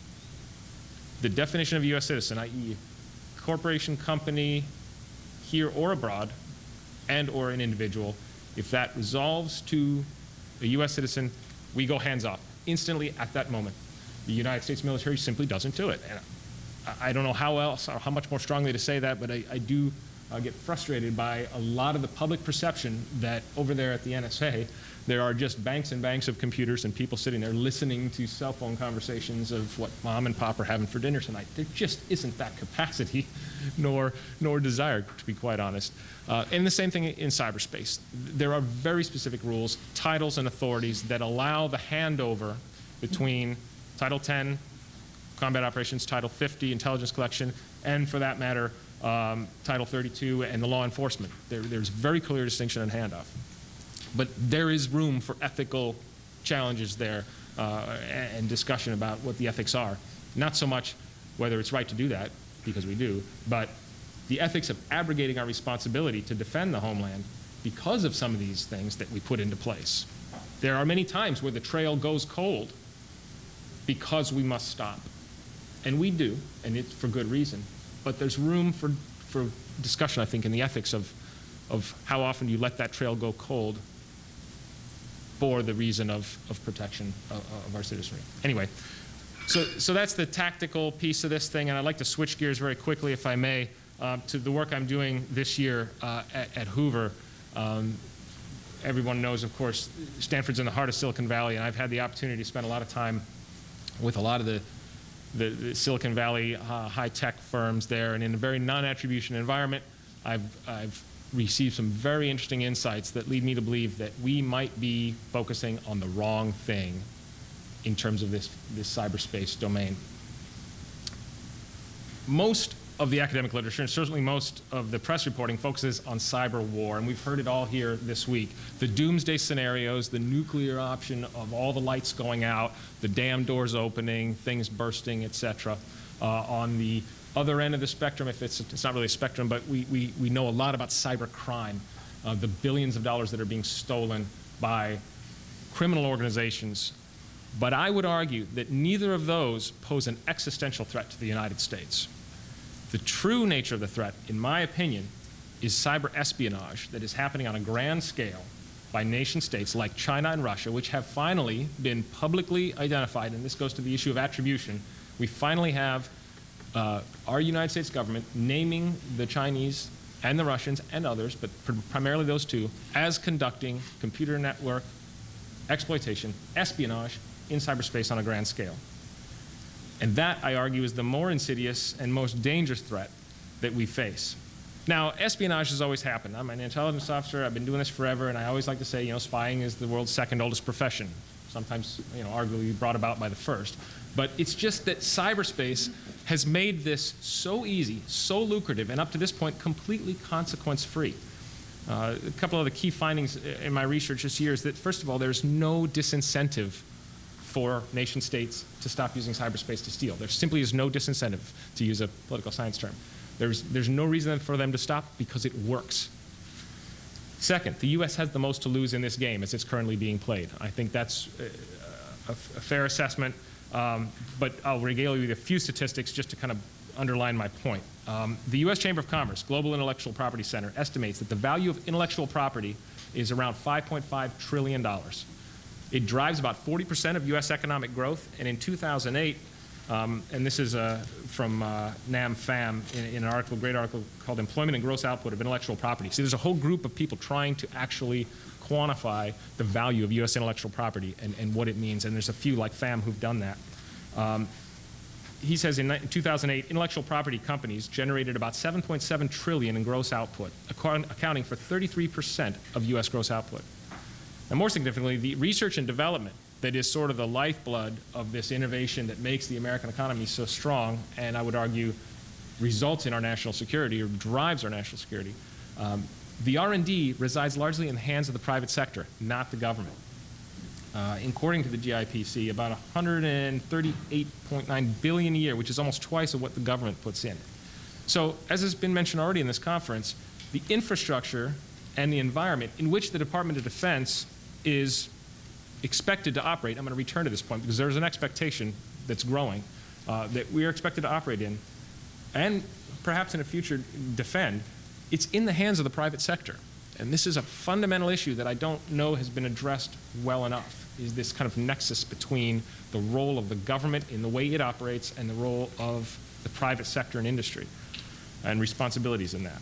the definition of a U S citizen, that is corporation, company, here or abroad, and or an individual, if that resolves to a U S citizen, we go hands off instantly at that moment. The United States military simply doesn't do it. And I don't know how else or how much more strongly to say that, but I, I do uh, get frustrated by a lot of the public perception that over there at the N S A, there are just banks and banks of computers and people sitting there listening to cell phone conversations of what mom and pop are having for dinner tonight. There just isn't that capacity nor, nor desire, to be quite honest. Uh, and the same thing in cyberspace. There are very specific rules, titles, and authorities that allow the handover between Title ten, Combat Operations, Title fifty, Intelligence Collection, and for that matter, um, Title thirty-two and the law enforcement. There, there's very clear distinction and handoff. But there is room for ethical challenges there uh, and discussion about what the ethics are. Not so much whether it's right to do that, because we do, but the ethics of abrogating our responsibility to defend the homeland because of some of these things that we put into place. There are many times where the trail goes cold because we must stop. And we do, and it's for good reason. But there's room for, for discussion, I think, in the ethics of, of how often you let that trail go cold for the reason of, of protection of, of our citizenry. Anyway, So, so that's the tactical piece of this thing, and I'd like to switch gears very quickly, if I may, uh, to the work I'm doing this year uh, at, at Hoover. Um, everyone knows, of course, Stanford's in the heart of Silicon Valley, and I've had the opportunity to spend a lot of time with a lot of the, the, the Silicon Valley uh, high-tech firms there, and in a very non-attribution environment, I've, I've received some very interesting insights that lead me to believe that we might be focusing on the wrong thing in terms of this, this cyberspace domain. Most of the academic literature, and certainly most of the press reporting, focuses on cyber war, and we've heard it all here this week. The doomsday scenarios, the nuclear option of all the lights going out, the dam doors opening, things bursting, et cetera. Uh, on the other end of the spectrum, if it's, it's not really a spectrum, but we, we, we know a lot about cyber crime, uh, the billions of dollars that are being stolen by criminal organizations. But I would argue that neither of those pose an existential threat to the United States. The true nature of the threat, in my opinion, is cyber espionage that is happening on a grand scale by nation states like China and Russia, which have finally been publicly identified, and this goes to the issue of attribution. We finally have uh, our United States government naming the Chinese and the Russians and others, but pr primarily those two, as conducting computer network exploitation, espionage, in cyberspace on a grand scale. And that, I argue, is the more insidious and most dangerous threat that we face. Now, espionage has always happened. I'm an intelligence officer. I've been doing this forever, and I always like to say, you know, spying is the world's second oldest profession. Sometimes, you know, arguably brought about by the first. But it's just that cyberspace has made this so easy, so lucrative, and up to this point, completely consequence-free. Uh, a couple of the key findings in my research this year is that, first of all, there's no disincentive for nation states to stop using cyberspace to steal. There simply is no disincentive, to use a political science term. There's, there's no reason for them to stop because it works. Second, the U S has the most to lose in this game as it's currently being played. I think that's a, a, a fair assessment, um, but I'll regale you with a few statistics just to kind of underline my point. Um, the U S Chamber of Commerce Global Intellectual Property Center estimates that the value of intellectual property is around five point five trillion dollars. It drives about forty percent of U S economic growth, and in two thousand eight, um, and this is uh, from uh, NAM-FAM in, in an article, great article called Employment and Gross Output of Intellectual Property. See, there's a whole group of people trying to actually quantify the value of U S intellectual property and, and what it means, and there's a few like FAM who've done that. Um, he says in two thousand eight, intellectual property companies generated about seven point seven trillion dollars in gross output, accounting for thirty-three percent of U S gross output. And more significantly, the research and development that is sort of the lifeblood of this innovation that makes the American economy so strong, and I would argue results in our national security or drives our national security, um, the R and D resides largely in the hands of the private sector, not the government. Uh, according to the G I P C, about one hundred thirty-eight point nine billion dollars a year, which is almost twice of what the government puts in. So, as has been mentioned already in this conference, the infrastructure and the environment in which the Department of Defense is expected to operate, I'm going to return to this point because there's an expectation that's growing uh, that we are expected to operate in, and perhaps in the future defend, it's in the hands of the private sector. And this is a fundamental issue that I don't know has been addressed well enough, is this kind of nexus between the role of the government in the way it operates and the role of the private sector and industry and responsibilities in that.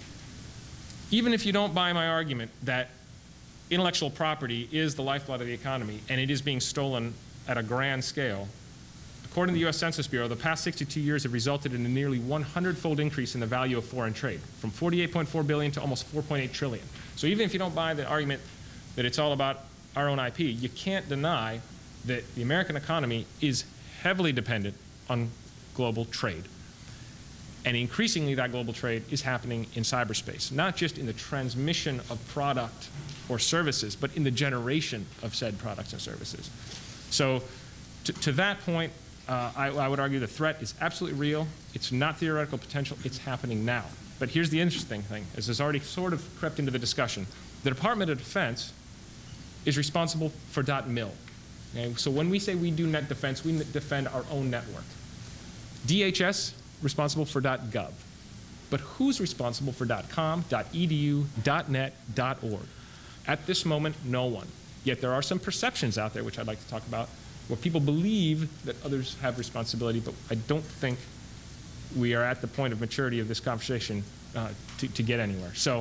Even if you don't buy my argument that intellectual property is the lifeblood of the economy and it is being stolen at a grand scale, according to the U S Census Bureau, the past sixty-two years have resulted in a nearly one hundred fold increase in the value of foreign trade, from forty-eight point four billion dollars to almost four point eight trillion dollars. So even if you don't buy the argument that it's all about our own I P, you can't deny that the American economy is heavily dependent on global trade. And increasingly, that global trade is happening in cyberspace, not just in the transmission of product or services, but in the generation of said products and services. So to, to that point, uh, I, I would argue the threat is absolutely real. It's not theoretical potential. It's happening now. But here's the interesting thing, as has already sort of crept into the discussion. The Department of Defense is responsible for .mil. Okay? So when we say we do net defense, we defend our own network. D H S, responsible for .gov. But who's responsible for .com, .edu, .net, .org? At this moment, no one. Yet there are some perceptions out there, which I'd like to talk about, where people believe that others have responsibility, but I don't think we are at the point of maturity of this conversation uh, to, to get anywhere. So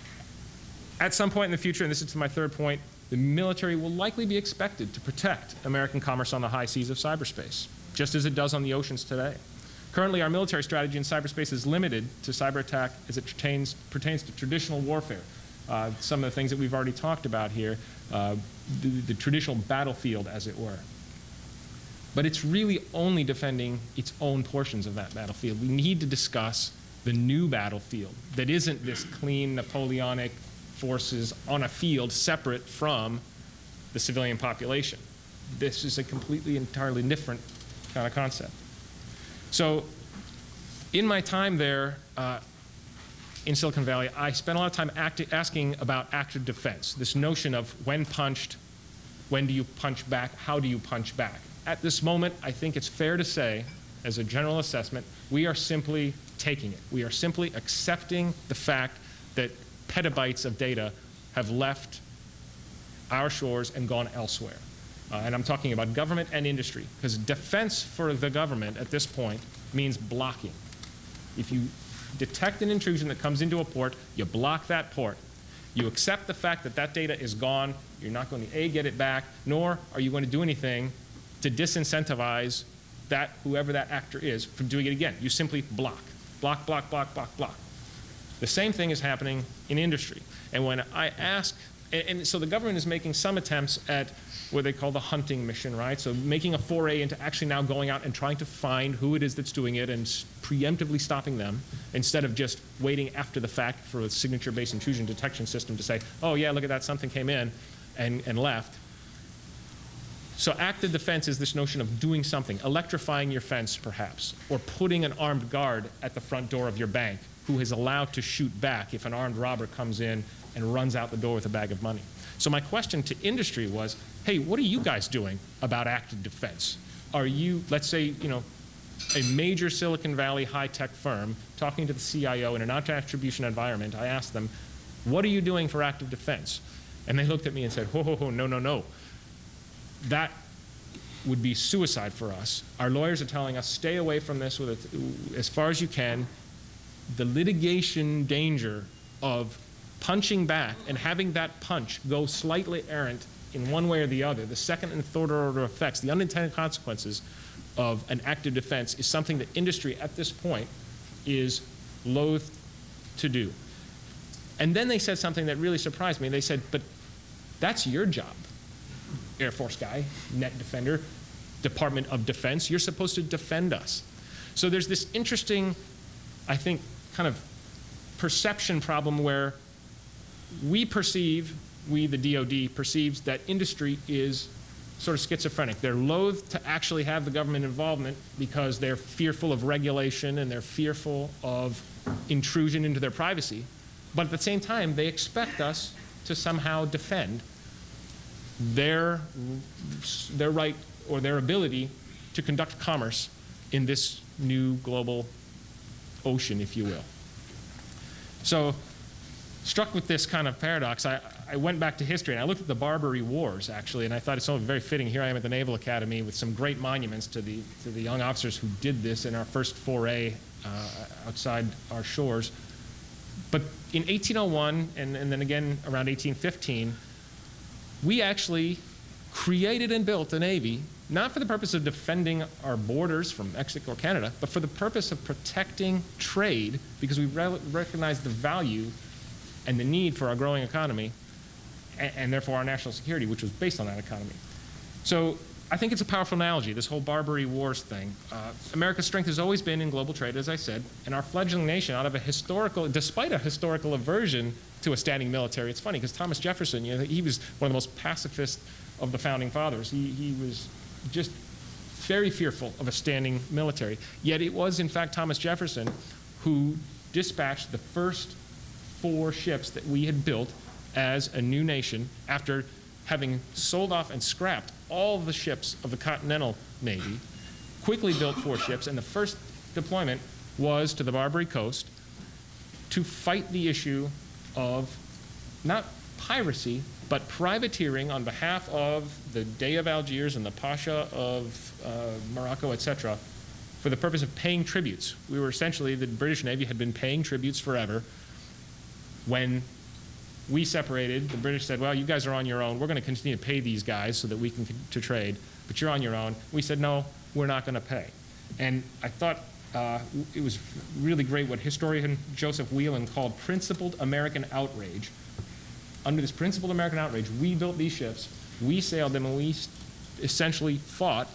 at some point in the future, and this is to my third point, the military will likely be expected to protect American commerce on the high seas of cyberspace, just as it does on the oceans today. Currently, our military strategy in cyberspace is limited to cyber attack as it pertains, pertains to traditional warfare. Uh, some of the things that we've already talked about here, uh, the, the traditional battlefield, as it were. But it's really only defending its own portions of that battlefield. We need to discuss the new battlefield that isn't this clean Napoleonic forces on a field separate from the civilian population. This is a completely, entirely different kind of concept. So in my time there uh, in Silicon Valley, I spent a lot of time acti- asking about active defense, this notion of when punched, when do you punch back, how do you punch back. At this moment, I think it's fair to say, as a general assessment, we are simply taking it. We are simply accepting the fact that petabytes of data have left our shores and gone elsewhere. Uh, and I'm talking about government and industry, because defense for the government at this point means blocking. If you detect an intrusion that comes into a port, you block that port. You accept the fact that that data is gone. You're not going to, A, get it back, nor are you going to do anything to disincentivize that, whoever that actor is, from doing it again. You simply block. Block, block, block, block, block. The same thing is happening in industry. And when I ask, and, and so the government is making some attempts at what they call the hunting mission, right? So making a foray into actually now going out and trying to find who it is that's doing it and preemptively stopping them, instead of just waiting after the fact for a signature-based intrusion detection system to say, oh yeah, look at that, something came in and, and left. So active defense is this notion of doing something, electrifying your fence perhaps, or putting an armed guard at the front door of your bank who is allowed to shoot back if an armed robber comes in and runs out the door with a bag of money. So my question to industry was, hey, what are you guys doing about active defense? Are you, let's say, you know, a major Silicon Valley high-tech firm talking to the C I O in an attribution environment, I asked them, what are you doing for active defense? And they looked at me and said, ho, ho, ho, no, no, no. That would be suicide for us. Our lawyers are telling us, stay away from this with it, as far as you can. The litigation danger of punching back and having that punch go slightly errant in one way or the other, the second and third order effects, the unintended consequences of an active defense is something that industry at this point is loath to do. And then they said something that really surprised me. They said, but that's your job, Air Force guy, net defender, Department of Defense. You're supposed to defend us. So there's this interesting, I think, kind of perception problem where we perceive, we the D O D perceives that industry is sort of schizophrenic. They're loath to actually have the government involvement because they're fearful of regulation and they're fearful of intrusion into their privacy. But at the same time, they expect us to somehow defend their, their right or their ability to conduct commerce in this new global ocean, if you will. So, struck with this kind of paradox, I, I went back to history and I looked at the Barbary Wars, actually, and I thought it's so very fitting. Here I am at the Naval Academy with some great monuments to the, to the young officers who did this in our first foray uh, outside our shores. But in eighteen oh one, and, and then again around eighteen fifteen, we actually created and built a Navy, not for the purpose of defending our borders from Mexico or Canada, but for the purpose of protecting trade, because we re recognized the value and the need for our growing economy, and, and therefore our national security, which was based on that economy. So I think it's a powerful analogy, this whole Barbary Wars thing. Uh, America's strength has always been in global trade, as I said, and our fledgling nation, out of a historical, despite a historical aversion to a standing military. It's funny, because Thomas Jefferson, you know, he was one of the most pacifist of the founding fathers. He, he was just very fearful of a standing military. Yet it was, in fact, Thomas Jefferson who dispatched the first four ships that we had built as a new nation after having sold off and scrapped all the ships of the Continental Navy, quickly built four ships, and the first deployment was to the Barbary Coast to fight the issue of not piracy, but privateering on behalf of the Dey of Algiers and the Pasha of uh, Morocco, et cetera, for the purpose of paying tributes. We were essentially, the British Navy had been paying tributes forever. When we separated, the British said, well, you guys are on your own. We're going to continue to pay these guys so that we can to trade, but you're on your own. We said, no, we're not going to pay. And I thought uh, it was really great what historian Joseph Whelan called principled American outrage. Under this principled American outrage, we built these ships, we sailed them, and we essentially fought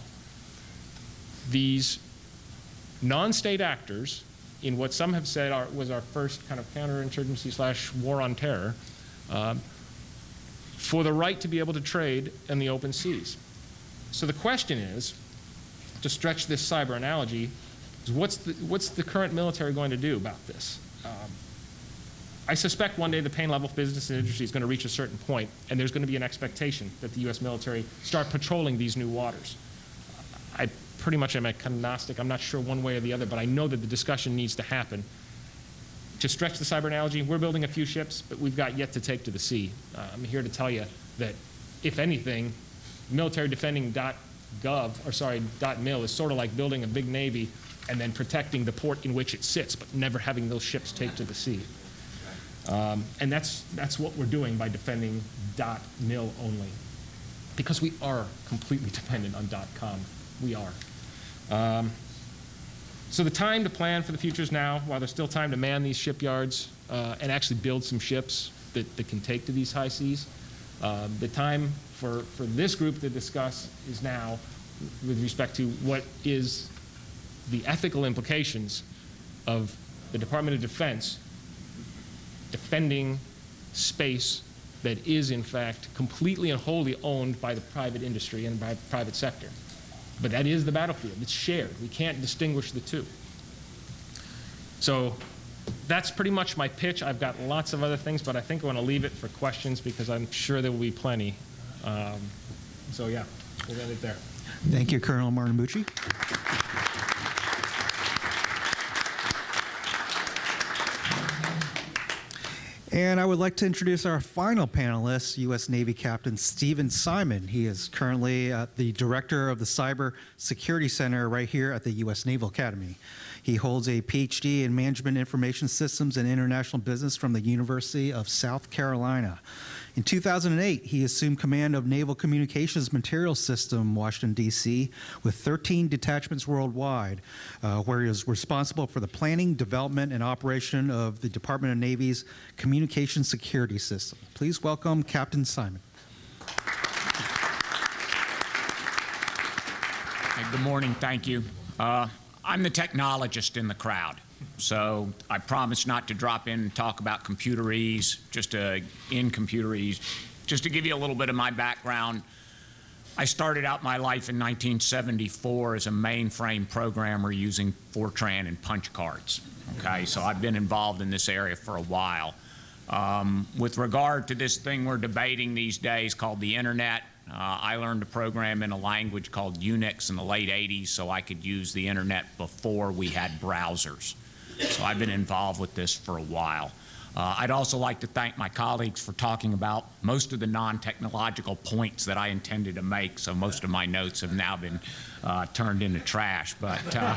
these non-state actors in what some have said are, was our first kind of counterinsurgency slash war on terror, um, for the right to be able to trade in the open seas. So the question is, to stretch this cyber analogy, is what's the, what's the current military going to do about this? Um, I suspect one day the pain level of business and industry is going to reach a certain point, and there's going to be an expectation that the U S military start patrolling these new waters. I pretty much am agnostic. I'm not sure one way or the other, but I know that the discussion needs to happen. To stretch the cyber analogy, we're building a few ships, but we've got yet to take to the sea. Uh, I'm here to tell you that, if anything, military defending .gov, or sorry, .mil is sort of like building a big navy and then protecting the port in which it sits, but never having those ships take to the sea. Um, and that's, that's what we're doing by defending .mil only, because we are completely dependent on .com. We are. Um, so the time to plan for the future is now, while there's still time to man these shipyards uh, and actually build some ships that, that can take to these high seas. Uh, the time for, for this group to discuss is now with respect to what is the ethical implications of the Department of Defense defending space that is, in fact, completely and wholly owned by the private industry and by the private sector. But that is the battlefield. It's shared. We can't distinguish the two. So that's pretty much my pitch. I've got lots of other things, but I think I want to leave it for questions because I'm sure there will be plenty. Um, so yeah, we'll end it there. Thank you, Colonel Martemucci. And I would like to introduce our final panelist, U S Navy Captain Stephen Simon. He is currently uh, the director of the Cyber Security Center right here at the U S Naval Academy. He holds a P H D in Management Information Systems and International Business from the University of South Carolina. In two thousand eight, he assumed command of Naval Communications Materials System, Washington, D C, with thirteen detachments worldwide, uh, where he was responsible for the planning, development, and operation of the Department of Navy's Communication Security System. Please welcome Captain Simon. Hey, good morning. Thank you. Uh, I'm the technologist in the crowd. So I promise not to drop in and talk about computerese, just to, in computerese. Just to give you a little bit of my background, I started out my life in nineteen seventy-four as a mainframe programmer using Fortran and punch cards. Okay, so I've been involved in this area for a while. Um, with regard to this thing we're debating these days called the Internet, Uh, I learned to program in a language called Unix in the late eighties so I could use the Internet before we had browsers. So I've been involved with this for a while. Uh, I'd also like to thank my colleagues for talking about most of the non-technological points that I intended to make, so most of my notes have now been uh, turned into trash. But uh,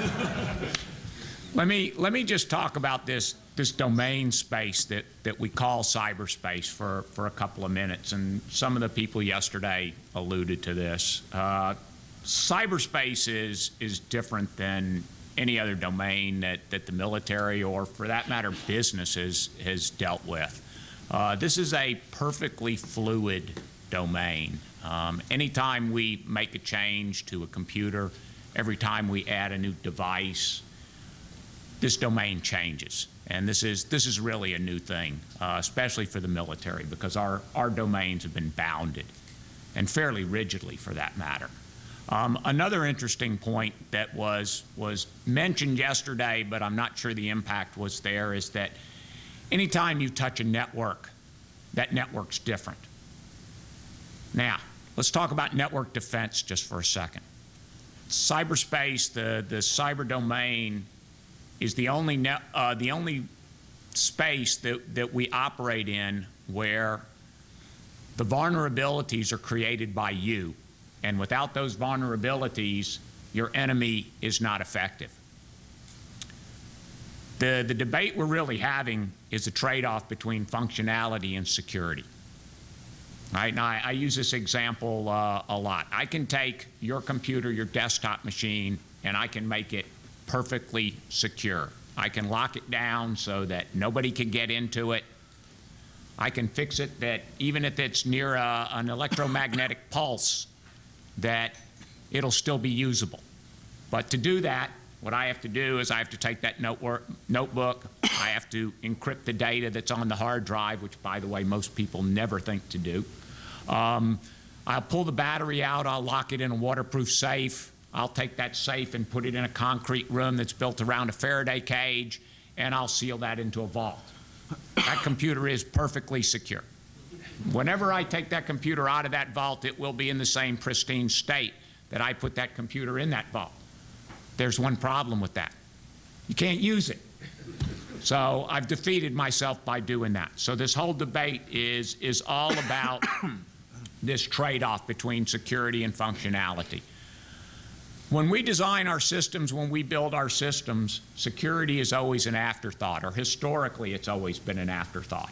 let me, let me just talk about this this domain space that, that we call cyberspace for, for a couple of minutes. And some of the people yesterday alluded to this. Uh, cyberspace is, is different than any other domain that, that the military or, for that matter, businesses has dealt with. Uh, this is a perfectly fluid domain. Um, anytime we make a change to a computer, every time we add a new device, this domain changes. And this is, this is really a new thing, uh, especially for the military, because our, our domains have been bounded, and fairly rigidly for that matter. Um, another interesting point that was, was mentioned yesterday, but I'm not sure the impact was there, is that anytime you touch a network, that network's different. Now, let's talk about network defense just for a second. Cyberspace, the, the cyber domain, is the only, net, uh, the only space that, that we operate in where The vulnerabilities are created by you, and without those vulnerabilities, your enemy is not effective. The, the debate we're really having is a trade-off between functionality and security. Right? Now, I, I use this example uh, a lot. I can take your computer, your desktop machine, and I can make it perfectly secure. I can lock it down so that nobody can get into it. I can fix it that even if it's near a, an electromagnetic pulse, that it'll still be usable. But to do that, what I have to do is I have to take that notebook, I have to encrypt the data that's on the hard drive, which, by the way, most people never think to do. Um, I'll pull the battery out, I'll lock it in a waterproof safe, I'll take that safe and put it in a concrete room that's built around a Faraday cage, and I'll seal that into a vault. That computer is perfectly secure. Whenever I take that computer out of that vault, it will be in the same pristine state that I put that computer in that vault. There's one problem with that. You can't use it. So I've defeated myself by doing that. So this whole debate is, is all about this trade-off between security and functionality. When we design our systems, when we build our systems, security is always an afterthought, or historically it's always been an afterthought.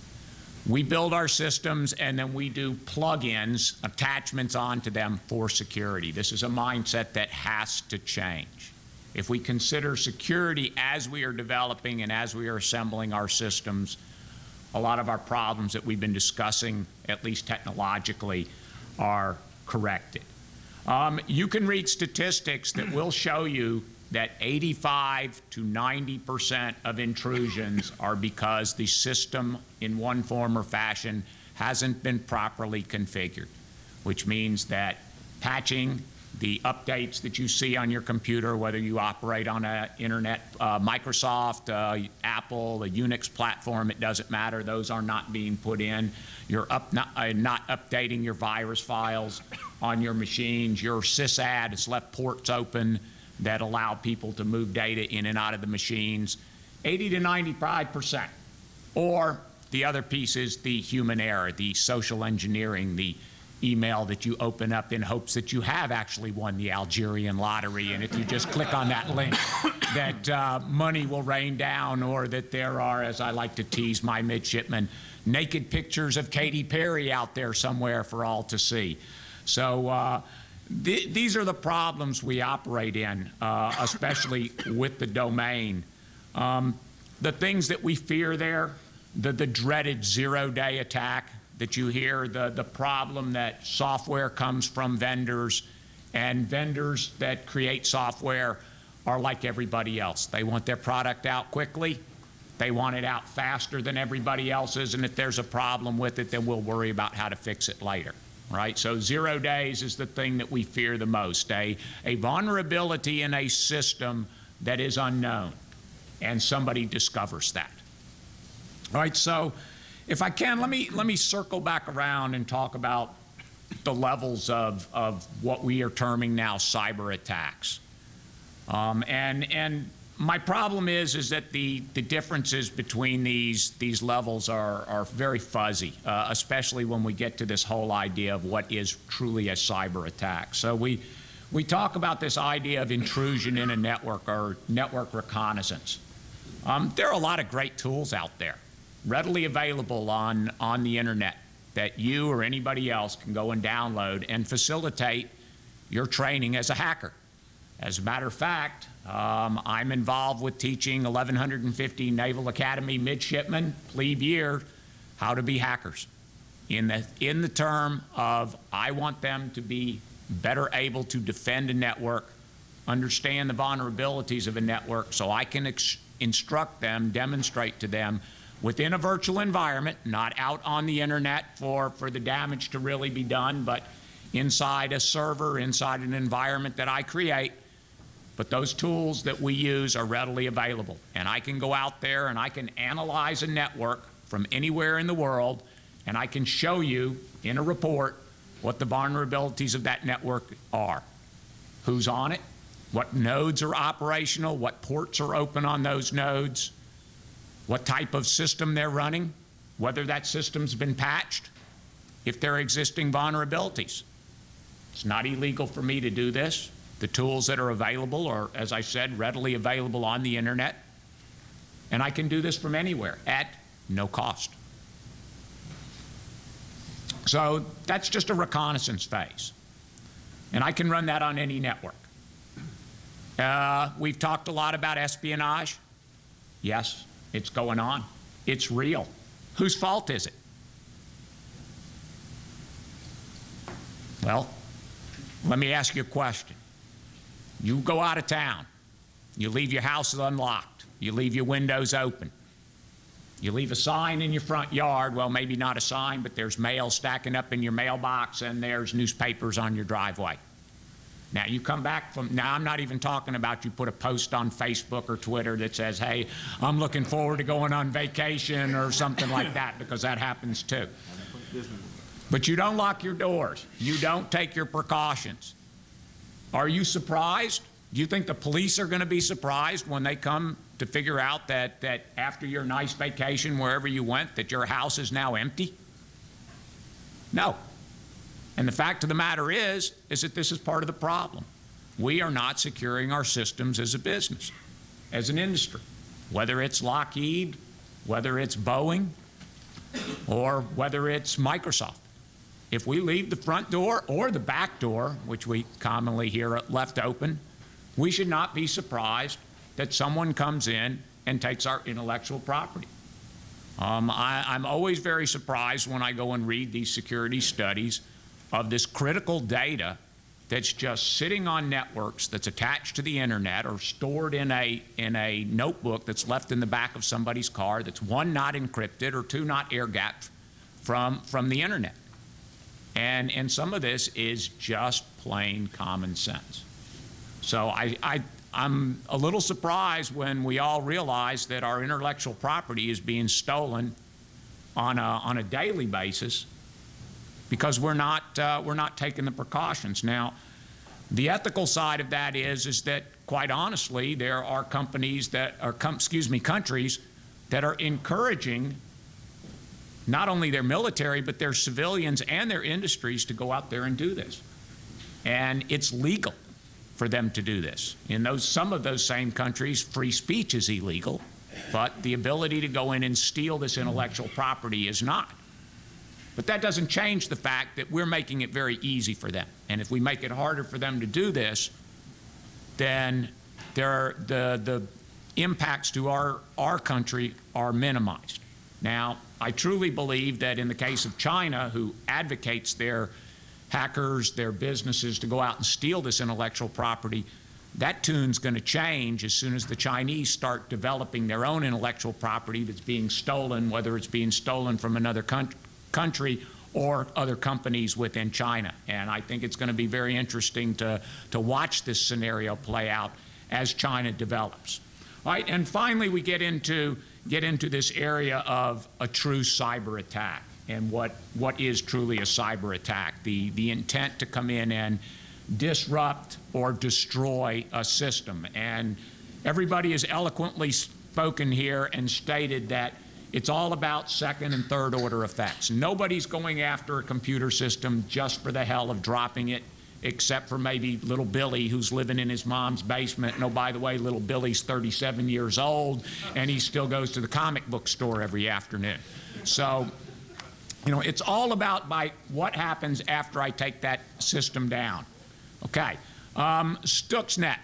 We build our systems and then we do plug-ins, attachments onto them for security. This is a mindset that has to change. If we consider security as we are developing and as we are assembling our systems, a lot of our problems that we've been discussing, at least technologically, are corrected. Um, you can read statistics that will show you that eighty-five to ninety percent of intrusions are because the system in one form or fashion hasn't been properly configured, which means that patching, the updates that you see on your computer, whether you operate on an internet, uh, Microsoft, uh, Apple, a Unix platform, it doesn't matter, those are not being put in. You're up, not, uh, not updating your virus files on your machines. Your sysad has left ports open that allow people to move data in and out of the machines, eighty to ninety-five percent. Or the other piece is the human error, the social engineering, the email that you open up in hopes that you have actually won the Algerian lottery, and if you just click on that link, that uh, money will rain down, or that there are, as I like to tease my midshipmen, naked pictures of Katy Perry out there somewhere for all to see. So uh, th these are the problems we operate in, uh, especially with the domain. Um, the things that we fear there, the, the dreaded zero-day attack that you hear, the, the problem that software comes from vendors, and vendors that create software are like everybody else. They want their product out quickly. They want it out faster than everybody else's, and if there's a problem with it, then we'll worry about how to fix it later. Right? So zero days is the thing that we fear the most, a, a vulnerability in a system that is unknown, and somebody discovers that. All right, so if I can, let me, let me circle back around and talk about the levels of, of what we are terming now cyber attacks. Um, and, and my problem is, is that the, the differences between these, these levels are, are very fuzzy, uh, especially when we get to this whole idea of what is truly a cyber attack. So we, we talk about this idea of intrusion in a network, or network reconnaissance. Um, there are a lot of great tools out there, readily available on, on the internet, that you or anybody else can go and download and facilitate your training as a hacker. As a matter of fact, um, I'm involved with teaching eleven fifty Naval Academy midshipmen, plebe year, how to be hackers. In the, in the term of, I want them to be better able to defend a network, understand the vulnerabilities of a network, so I can ex instruct them, demonstrate to them within a virtual environment, not out on the internet for, for the damage to really be done, but inside a server, inside an environment that I create. But those tools that we use are readily available. And I can go out there and I can analyze a network from anywhere in the world, and I can show you in a report what the vulnerabilities of that network are. Who's on it, what nodes are operational, what ports are open on those nodes, what type of system they're running, whether that system's been patched, if there are existing vulnerabilities. It's not illegal for me to do this. The tools that are available are, as I said, readily available on the internet. And I can do this from anywhere at no cost. So that's just a reconnaissance phase. And I can run that on any network. Uh, we've talked a lot about espionage. Yes, it's going on. It's real. Whose fault is it? Well, let me ask you a question. You go out of town. You leave your house unlocked. You leave your windows open. You leave a sign in your front yard. Well, maybe not a sign, but there's mail stacking up in your mailbox and there's newspapers on your driveway. Now, you come back from, now I'm not even talking about you put a post on Facebook or Twitter that says, hey, I'm looking forward to going on vacation or something like that, because that happens too. But you don't lock your doors. You don't take your precautions. Are you surprised? Do you think the police are going to be surprised when they come to figure out that, that after your nice vacation, wherever you went, that your house is now empty? No. And the fact of the matter is, is that this is part of the problem. We are not securing our systems as a business, as an industry, whether it's Lockheed, whether it's Boeing, or whether it's Microsoft. If we leave the front door or the back door, which we commonly hear left open, we should not be surprised that someone comes in and takes our intellectual property. Um, I, I'm always very surprised when I go and read these security studies of this critical data that's just sitting on networks, that's attached to the internet or stored in a, in a notebook that's left in the back of somebody's car, that's one, not encrypted, or two, not air-gapped from, from the internet. And, and some of this is just plain common sense. So I, I, I'm a little surprised when we all realize that our intellectual property is being stolen on a, on a daily basis, because we're not, uh, we're not taking the precautions. Now, the ethical side of that is, is that, quite honestly, there are companies that are, com excuse me, countries that are encouraging not only their military, but their civilians and their industries to go out there and do this. And it's legal for them to do this. In those, some of those same countries, free speech is illegal, but the ability to go in and steal this intellectual property is not. But that doesn't change the fact that we're making it very easy for them. And if we make it harder for them to do this, then there are, the, the impacts to our, our country are minimized. Now, I truly believe that in the case of China, who advocates their hackers, their businesses to go out and steal this intellectual property, that tune's going to change as soon as the Chinese start developing their own intellectual property that's being stolen, whether it's being stolen from another country, country or other companies within China. And I think it's going to be very interesting to, to watch this scenario play out as China develops. All right, and finally we get into, get into this area of a true cyber attack and what, what is truly a cyber attack, the, the intent to come in and disrupt or destroy a system. And everybody has eloquently spoken here and stated that it's all about second and third order effects. Nobody's going after a computer system just for the hell of dropping it, except for maybe little Billy, who's living in his mom's basement. And oh, by the way, little Billy's thirty-seven years old, and he still goes to the comic book store every afternoon. So, you know, it's all about by what happens after I take that system down. Okay, um, Stuxnet.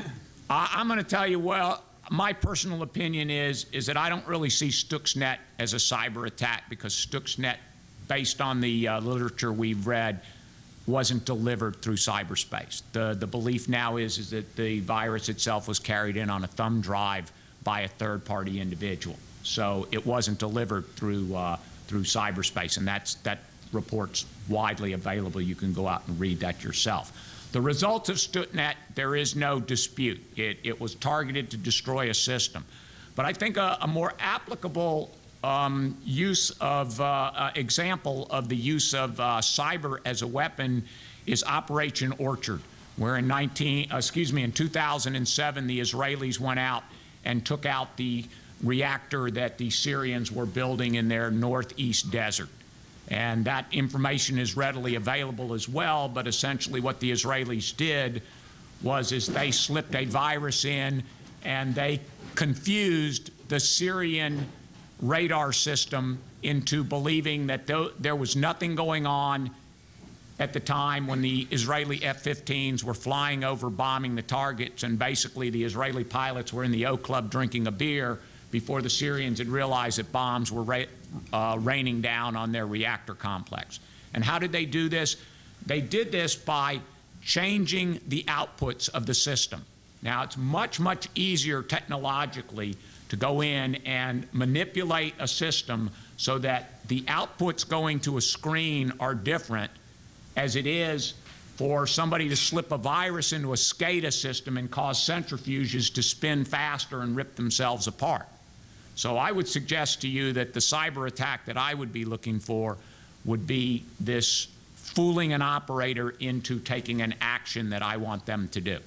I, I'm going to tell you, well, my personal opinion is, is that I don't really see Stuxnet as a cyber attack, because Stuxnet, based on the uh, literature we've read, wasn't delivered through cyberspace. The, the belief now is, is that the virus itself was carried in on a thumb drive by a third-party individual. So it wasn't delivered through, uh, through cyberspace, and that's, that report's widely available. You can go out and read that yourself. The results of Stuxnet, there is no dispute. It, it was targeted to destroy a system. But I think a, a more applicable um, use of, uh, uh, example of the use of uh, cyber as a weapon is Operation Orchard, where in nineteen, uh, excuse me, in two thousand seven, the Israelis went out and took out the reactor that the Syrians were building in their northeast desert. And that information is readily available as well, but essentially what the Israelis did was is they slipped a virus in and they confused the Syrian radar system into believing that th there was nothing going on at the time when the Israeli F fifteens were flying over bombing the targets, and basically the Israeli pilots were in the O Club drinking a beer before the Syrians had realized that bombs were ra uh, raining down on their reactor complex. And how did they do this? They did this by changing the outputs of the system. Now, it's much, much easier technologically to go in and manipulate a system so that the outputs going to a screen are different as it is for somebody to slip a virus into a SCADA system and cause centrifuges to spin faster and rip themselves apart. So I would suggest to you that the cyber attack that I would be looking for would be this fooling an operator into taking an action that I want them to do.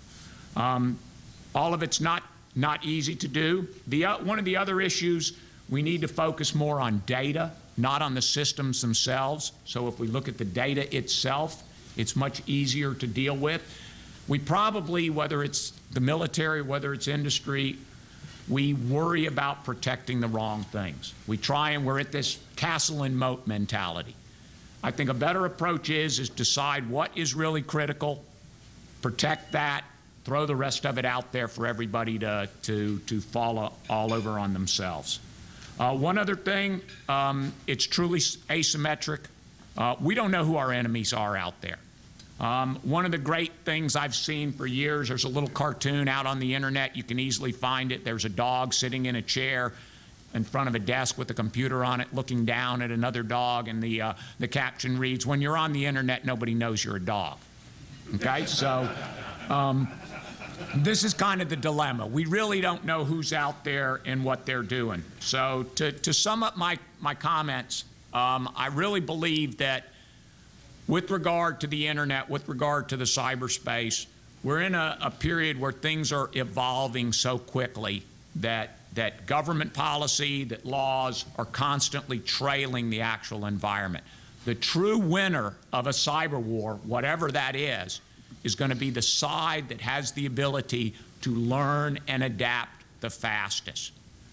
Um, all of it's not, not easy to do. The, uh, one of the other issues, we need to focus more on data, not on the systems themselves. So if we look at the data itself, it's much easier to deal with. We probably, whether it's the military, whether it's industry, we worry about protecting the wrong things. We try and we're at this castle and moat mentality. I think a better approach is, is decide what is really critical, protect that, throw the rest of it out there for everybody to, to, to fall all over on themselves. Uh, one other thing, um, it's truly asymmetric. Uh, we don't know who our enemies are out there. Um, one of the great things I've seen for years, there's a little cartoon out on the internet, you can easily find it. There's a dog sitting in a chair in front of a desk with a computer on it looking down at another dog, and the, uh, the caption reads, "When you're on the internet, nobody knows you're a dog." Okay, so um, this is kind of the dilemma. We really don't know who's out there and what they're doing. So to, to sum up my, my comments, um, I really believe that with regard to the internet, with regard to the cyberspace, we're in a, a period where things are evolving so quickly that, that government policy, that laws are constantly trailing the actual environment. The true winner of a cyber war, whatever that is, is going to be the side that has the ability to learn and adapt the fastest.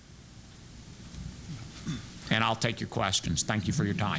And I'll take your questions. Thank you for your time.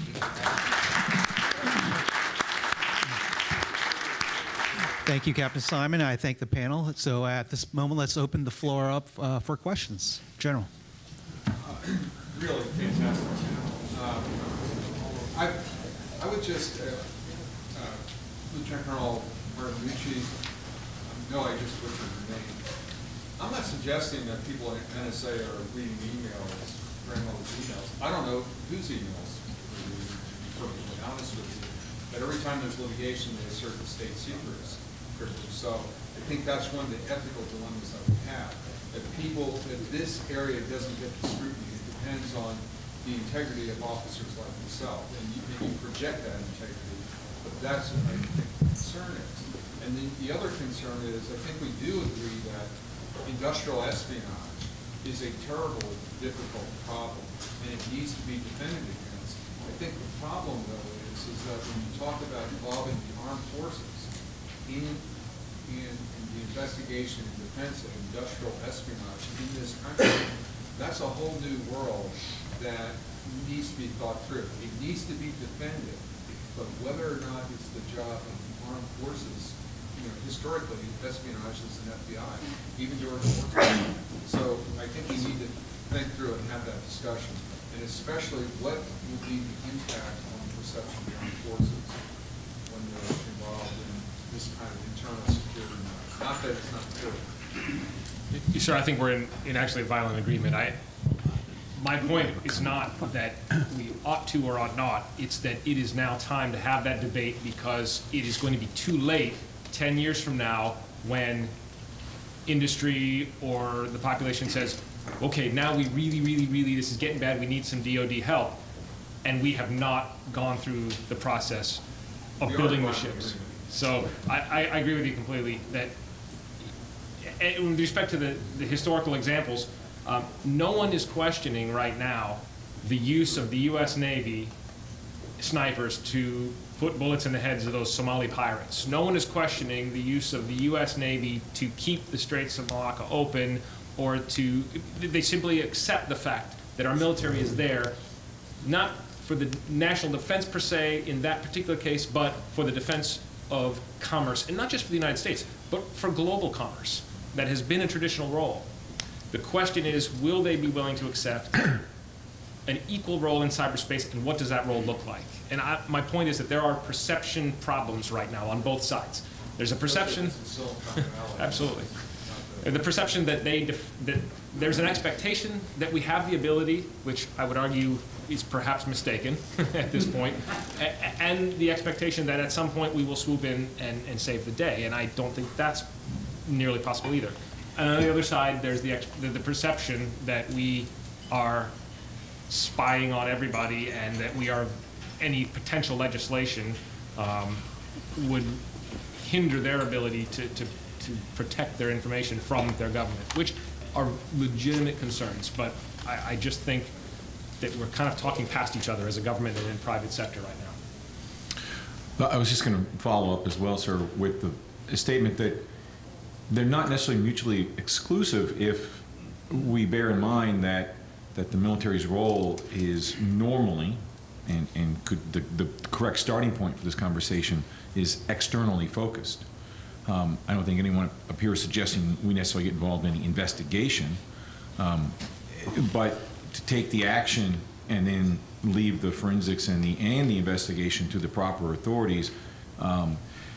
Thank you, Captain Simon. I thank the panel. So at this moment, let's open the floor up uh, for questions. General. Uh, really fantastic panel. Um, I, I would just, uh, uh, Lieutenant Colonel Martemucci, um, no, I just butchered your name. I'm not suggesting that people at N S A are reading emails, grandmother's emails. I don't know whose emails, to be perfectly honest with you. But every time there's litigation, they assert the state secrets privilege. So I think that's one of the ethical dilemmas that we have. If people, if this area doesn't get the scrutiny, it depends on the integrity of officers like myself. And you, and you project that integrity, but that's what I think the concern is. And then the other concern is, I think we do agree that industrial espionage is a terrible, difficult problem, and it needs to be defended against. I think the problem, though, is, is that when you talk about involving the armed forces in, in, in the investigation and defense of industrial espionage in this country, that's a whole new world that needs to be thought through. It needs to be defended, but whether or not it's the job of the armed forces, you know, historically, espionage is an F B I, even during war time. So I think we need to think through and have that discussion, and especially what will be the impact on the perception of the armed forces when they're involved in this kind of internal security matter. Not that it's not true. Sir, I think we're in, in actually a violent agreement. I, my point is not that we ought to or ought not. It's that it is now time to have that debate, because it is going to be too late ten years from now when industry or the population says, okay, now we really, really, really, this is getting bad, we need some D O D help, and we have not gone through the process of building the ships. So I, I, I agree with you completely that, and with respect to the, the historical examples, um, no one is questioning right now the use of the U S Navy snipers to put bullets in the heads of those Somali pirates. No one is questioning the use of the U S Navy to keep the Straits of Malacca open, or to, they simply accept the fact that our military is there, not for the national defense per se in that particular case, but for the defense of commerce, and not just for the United States, but for global commerce. That has been a traditional role. The question is, will they be willing to accept an equal role in cyberspace, and what does that role look like? And I, my point is that there are perception problems right now on both sides. There's a perception, absolutely. And the perception that they, def, that there's an expectation that we have the ability, which I would argue is perhaps mistaken at this point, and the expectation that at some point we will swoop in and, and save the day. And I don't think that's nearly possible either. And on the other side, there's the, the, the perception that we are spying on everybody, and that we are, any potential legislation um, would hinder their ability to, to, to protect their information from their government, which are legitimate concerns. But I, I just think that we're kind of talking past each other as a government and in private sector right now. Well, I was just going to follow up as well, sir, with the a statement that they're not necessarily mutually exclusive if we bear in mind that that the military's role is normally, and, and could, the, the correct starting point for this conversation is externally focused. Um, I don't think anyone up here is suggesting we necessarily get involved in any investigation, um, but to take the action and then leave the forensics and the, and the investigation to the proper authorities, um,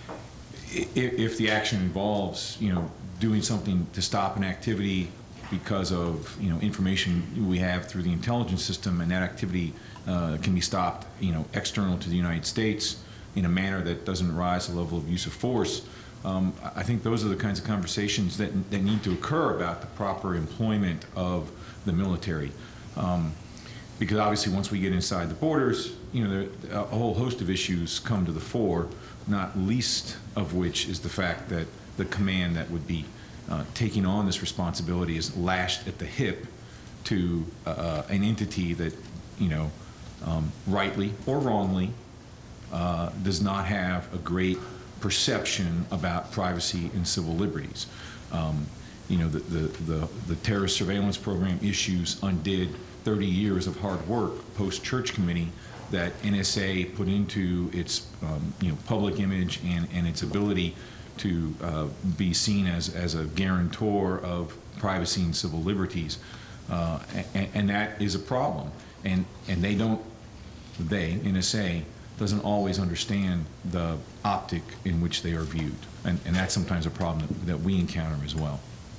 if, if the action involves, you know, doing something to stop an activity because of, you know, information we have through the intelligence system, and that activity uh, can be stopped, you know, external to the United States in a manner that doesn't rise to the level of use of force. Um, I think those are the kinds of conversations that, that need to occur about the proper employment of the military. Um, because obviously once we get inside the borders, you know, there, a whole host of issues come to the fore, not least of which is the fact that the command that would be Uh, taking on this responsibility is lashed at the hip to uh, an entity that, you know, um, rightly or wrongly, uh, does not have a great perception about privacy and civil liberties. Um, you know, the, the, the, the terrorist surveillance program issues undid thirty years of hard work post-Church Committee that N S A put into its, um, you know, public image and, and its ability to uh, be seen as, as a guarantor of privacy and civil liberties. Uh, and, and that is a problem. And, and they don't, they, N S A, doesn't always understand the optic in which they are viewed. And, and that's sometimes a problem that, that we encounter as well.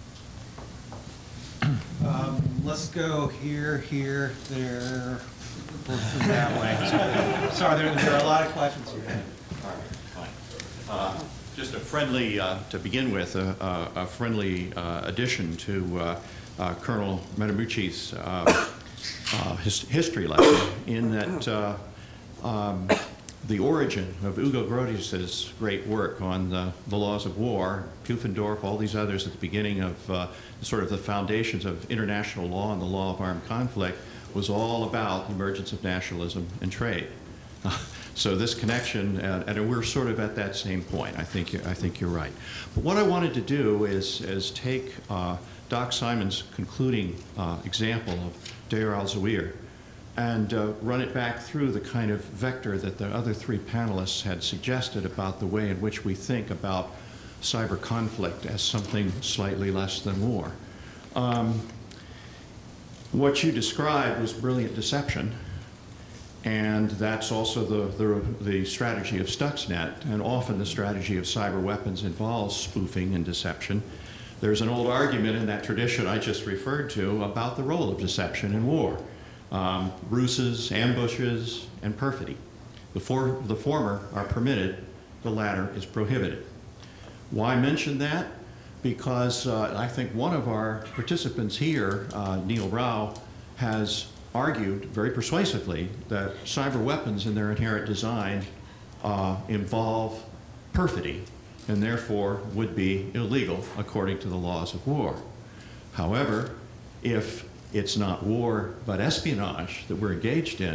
Um, let's go here, here, there, that way. Sorry, there, there are a lot of questions here. All right, fine. Uh, Just a friendly, uh, to begin with, a, a, a friendly uh, addition to uh, uh, Colonel Martemucci's uh, uh, his, history lesson, in that uh, um, the origin of Ugo Grotius's great work on the, the laws of war, Pufendorf, all these others at the beginning of uh, sort of the foundations of international law and the law of armed conflict, was all about the emergence of nationalism and trade. Uh, So this connection, uh, and we're sort of at that same point. I think I think you're right. But what I wanted to do is is take uh, Doc Simon's concluding uh, example of Deir al-Zawir and uh, run it back through the kind of vector that the other three panelists had suggested about the way in which we think about cyber conflict as something slightly less than war. Um, what you described was brilliant deception. And that's also the, the, the strategy of Stuxnet, and often the strategy of cyber weapons involves spoofing and deception. There's an old argument in that tradition I just referred to about the role of deception in war. Um, ruses, ambushes, and perfidy. The, for, the former are permitted, the latter is prohibited. Why mention that? Because uh, I think one of our participants here, uh, Neil Rao, has argued very persuasively that cyber weapons in their inherent design uh, involve perfidy and therefore would be illegal according to the laws of war. However, if it's not war but espionage that we're engaged in,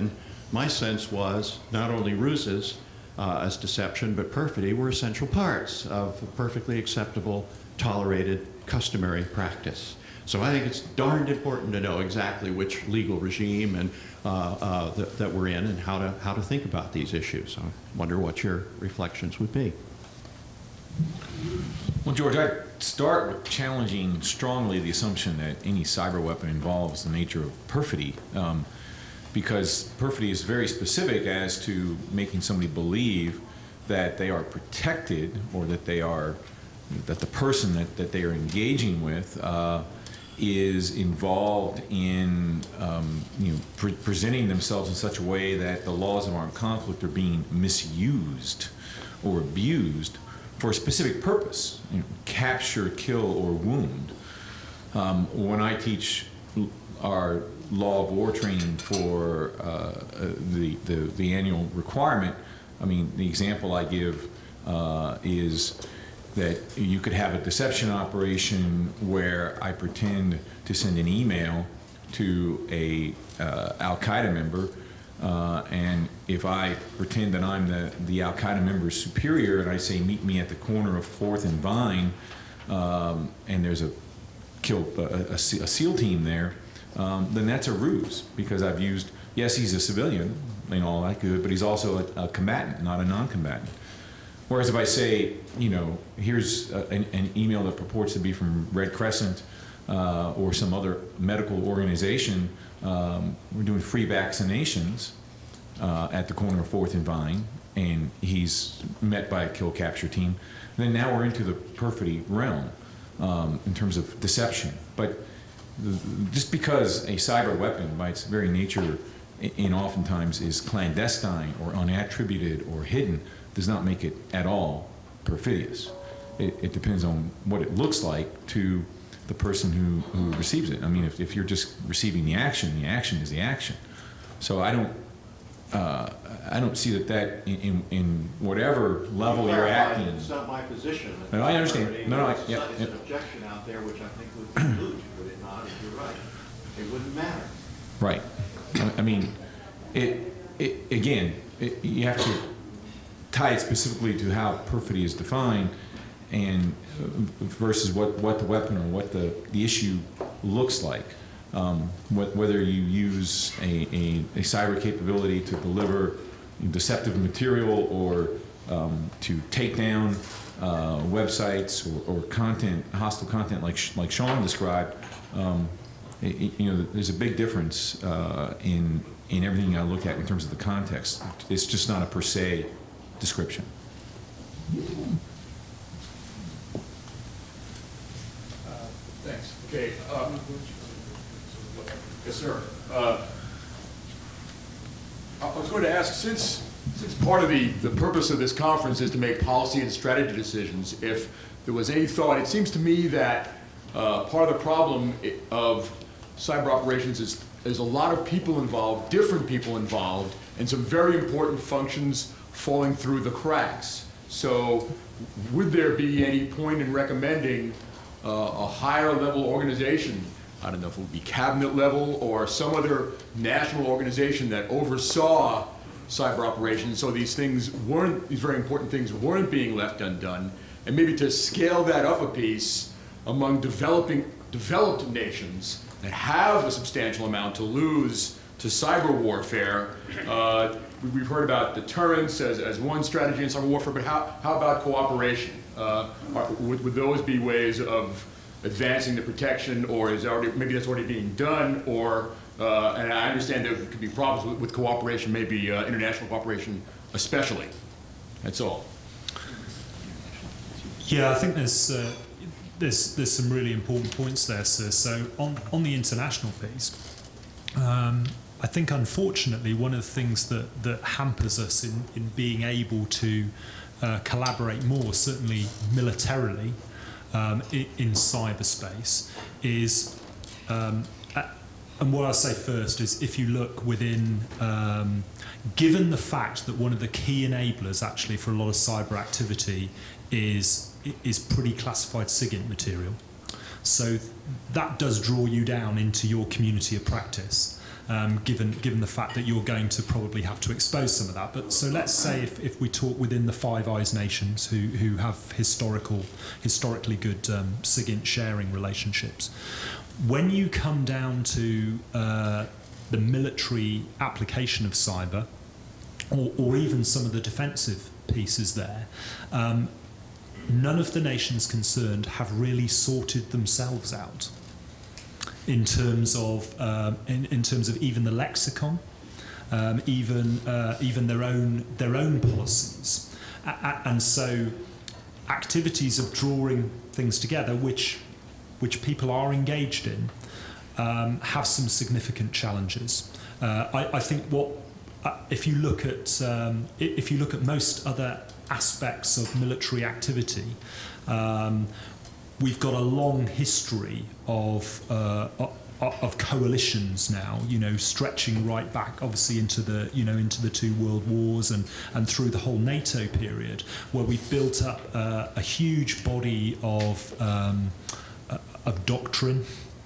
my sense was not only ruses uh, as deception, but perfidy were essential parts of a perfectly acceptable, tolerated, customary practice. So I think it's darned important to know exactly which legal regime and uh, uh, th that we're in and how to, how to think about these issues. I wonder what your reflections would be. Well, George, I'd start with challenging strongly the assumption that any cyber weapon involves the nature of perfidy, um, because perfidy is very specific as to making somebody believe that they are protected, or that they are, that the person that, that they are engaging with uh, is involved in um, you know, pre presenting themselves in such a way that the laws of armed conflict are being misused or abused for a specific purpose, you know, capture, kill, or wound. Um, when I teach our law of war training for uh, the, the, the annual requirement, I mean, the example I give uh, is that you could have a deception operation where I pretend to send an email to a uh, Al-Qaeda member, Uh, and if I pretend that I'm the, the Al-Qaeda member's superior and I say, meet me at the corner of fourth and Vine, um, and there's a, kill, a, a, a SEAL team there, um, then that's a ruse, because I've used, yes, he's a civilian, you know, all that good, but he's also a, a combatant, not a non-combatant. Whereas if I say, you know, here's a, an, an email that purports to be from Red Crescent uh, or some other medical organization, Um, we're doing free vaccinations uh, at the corner of fourth and Vine, and he's met by a kill capture team. And then now we're into the perfidy realm um, in terms of deception. But just because a cyber weapon, by its very nature, and oftentimes is clandestine or unattributed or hidden, does not make it at all perfidious. It, it depends on what it looks like to the person who, who receives it. I mean, if, if you're just receiving the action, the action is the action. So I don't, uh, I don't see that that in, in, in whatever level you're acting. It's not my position. No, I understand. No, no, I, it's, yeah, it's yeah. an objection out there which I think would conclude, would it not? If you're right, it wouldn't matter. Right. I, I mean, it, it again, it, you have to tie it specifically to how perfidy is defined, and versus what, what the weapon or what the, the issue looks like. Um, wh whether you use a, a, a cyber capability to deliver deceptive material or um, to take down uh, websites or, or content, hostile content like, like Shaun described, um, it, you know, there's a big difference uh, in, in everything I look at in terms of the context. It's just not a per se description. Thanks. Okay. Uh, yes, sir. Uh, I was going to ask, since since part of the the purpose of this conference is to make policy and strategy decisions, if there was any thought, it seems to me that uh, part of the problem of cyber operations is is a lot of people involved, different people involved, and some very important functions falling through the cracks. So, would there be any point in recommending Uh, a higher level organization, I don't know if it would be cabinet level or some other national organization that oversaw cyber operations, so these things weren't, these very important things weren't being left undone, and maybe to scale that up a piece among developing, developed nations that have a substantial amount to lose to cyber warfare. Uh, we've heard about deterrence as, as one strategy in cyber warfare, but how, how about cooperation? Uh, are, would, would those be ways of advancing the protection, or is already, maybe that's already being done, or, uh, and I understand there could be problems with, with cooperation, maybe uh, international cooperation especially. That's all. Yeah, I think there's, uh, there's, there's some really important points there, sir. So on, on the international piece, um, I think unfortunately one of the things that, that hampers us in, in being able to Uh, collaborate more, certainly militarily, um, in, in cyberspace, is, um, uh, and what I'll say first is, if you look within, um, given the fact that one of the key enablers actually for a lot of cyber activity is is pretty classified SIGINT material, so that does draw you down into your community of practice. um, given given the fact that you're going to probably have to expose some of that. But so let's say if, if we talk within the Five Eyes nations who who have historical historically good um, SIGINT sharing relationships, when you come down to uh, the military application of cyber, or, or even some of the defensive pieces there, um, none of the nations concerned have really sorted themselves out in terms of um, in, in terms of even the lexicon, um, even uh, even their own their own policies, a a and so activities of drawing things together, which which people are engaged in, um, have some significant challenges. Uh, I, I think what uh, if you look at um, if you look at most other aspects of military activity, um, we've got a long history of, uh, of coalitions now, you know, stretching right back, obviously, into the, you know, into the two world wars and, and through the whole NATO period, where we've built up uh, a huge body of, um, of doctrine.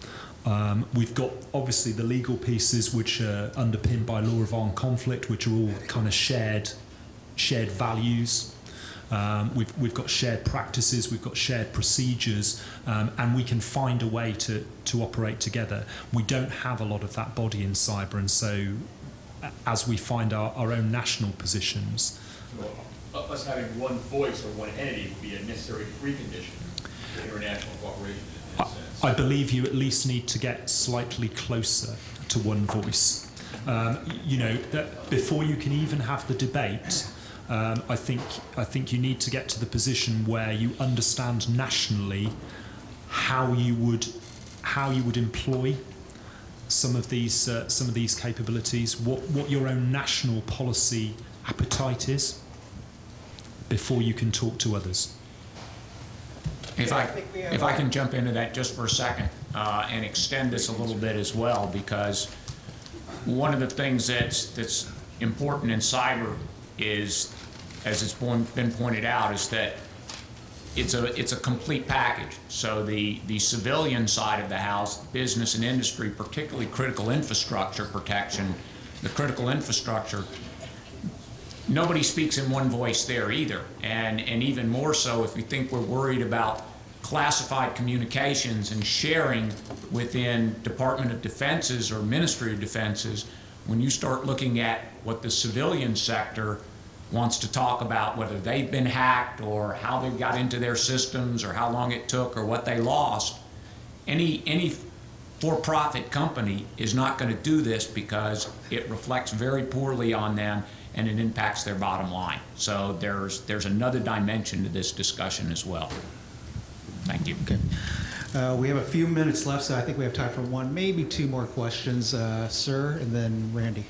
Um, we've got, obviously, the legal pieces which are underpinned by law of armed conflict, which are all kind of shared shared values. Um, we've, we've got shared practices, we've got shared procedures, um, and we can find a way to, to operate together. We don't have a lot of that body in cyber, and so as we find our, our own national positions. So, us having one voice or one entity would be a necessary precondition for international cooperation in a sense. I believe you at least need to get slightly closer to one voice. Um, you know, that before you can even have the debate, um, I think I think you need to get to the position where you understand nationally how you would how you would employ some of these uh, some of these capabilities, what what your own national policy appetite is, before you can talk to others. If I, if I can jump into that just for a second uh, and extend this a little bit as well, because one of the things that's, that's important in cyber is, as it's been pointed out, is that it's a, it's a complete package. So the, the civilian side of the house, business and industry, particularly critical infrastructure protection, the critical infrastructure, nobody speaks in one voice there either. And, and even more so if we think we're worried about classified communications and sharing within Department of Defenses or Ministry of Defenses, when you start looking at what the civilian sector wants to talk about, whether they've been hacked or how they got into their systems or how long it took or what they lost, any, any for-profit company is not going to do this because it reflects very poorly on them and it impacts their bottom line. So there's, there's another dimension to this discussion as well. Thank you. Okay. Uh, we have a few minutes left, so I think we have time for one, maybe two more questions. Uh, sir, and then Randy.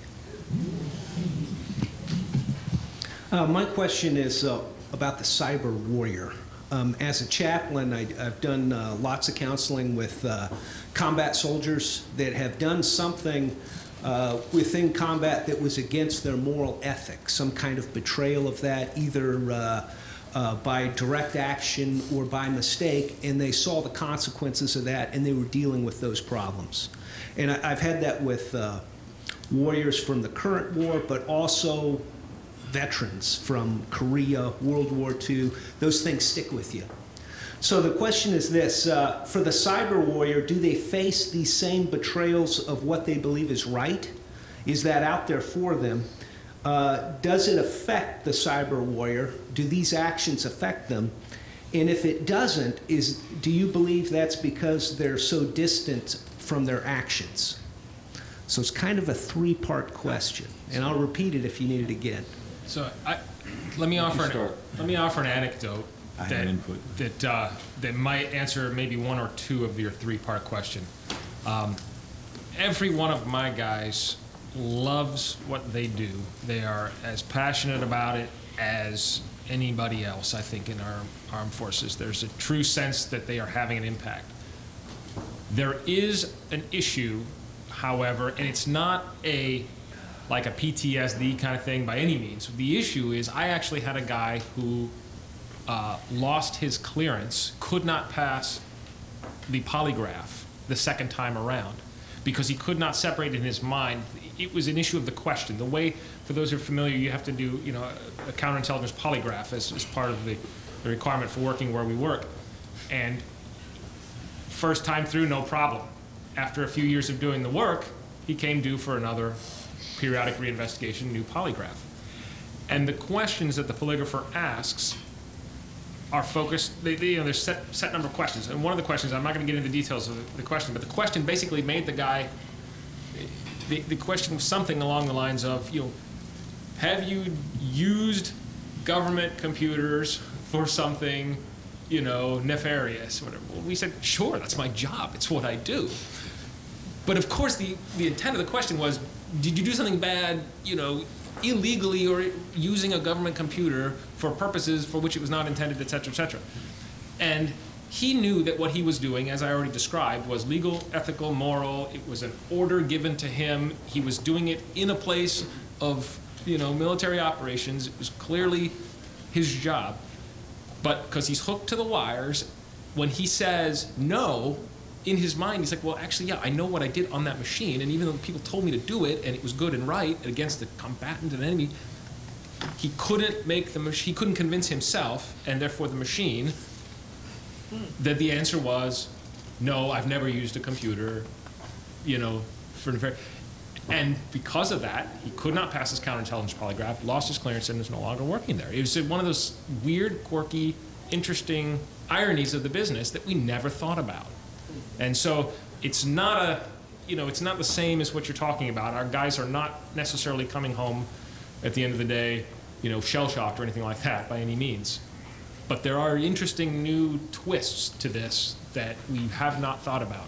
Uh, my question is uh, about the cyber warrior. Um, as a chaplain, I, I've done uh, lots of counseling with uh, combat soldiers that have done something uh, within combat that was against their moral ethics, some kind of betrayal of that, either uh, uh, by direct action or by mistake, and they saw the consequences of that, and they were dealing with those problems. And I, I've had that with uh, warriors from the current war, but also veterans from Korea, World War Two. Those things stick with you. So the question is this, uh, for the cyber warrior, do they face these same betrayals of what they believe is right? Is that out there for them? Uh, does it affect the cyber warrior? Do these actions affect them? And if it doesn't, is, do you believe that's because they're so distant from their actions? So it's kind of a three-part question, and I'll repeat it if you need it again. So I, let me offer an, let me offer an anecdote that that uh, that might answer maybe one or two of your three-part question. Um, every one of my guys loves what they do. They are as passionate about it as anybody else, I think, in our armed forces. There's a true sense that they are having an impact. There is an issue, however, and it's not a like a P T S D kind of thing by any means. The issue is I actually had a guy who uh, lost his clearance, could not pass the polygraph the second time around. because he could not separate in his mind. It was an issue of the question. The way, for those who are familiar, you have to do, you know, a counterintelligence polygraph as, as part of the, the requirement for working where we work. And first time through, no problem. After a few years of doing the work, he came due for another periodic reinvestigation, new polygraph. And the questions that the polygrapher asks are focused, they, they, you know, there's set, set number of questions. And one of the questions, I'm not going to get into the details of the, the question, but the question basically made the guy, the, the question was something along the lines of, you know, have you used government computers for something, you know, nefarious? Whatever. Well, we said, sure, that's my job. It's what I do. But of course, the, the intent of the question was, did you do something bad, you know, illegally or using a government computer for purposes for which it was not intended, et cetera, et cetera? And he knew that what he was doing, as I already described, was legal, ethical, moral. It was an order given to him. He was doing it in a place of, you know, military operations. It was clearly his job. But because he's hooked to the wires, when he says no, in his mind, he's like, well, actually, yeah, I know what I did on that machine, and even though people told me to do it, and it was good and right against the combatant and enemy, he couldn't make the machine, he couldn't convince himself, and therefore the machine, that the answer was, no, I've never used a computer, you know, for and because of that, he could not pass his counterintelligence polygraph, lost his clearance, and is no longer working there. It was one of those weird, quirky, interesting ironies of the business that we never thought about. And so it's not a, you know, it's not the same as what you're talking about. Our guys are not necessarily coming home at the end of the day, you know, shell-shocked or anything like that by any means. But there are interesting new twists to this that we have not thought about.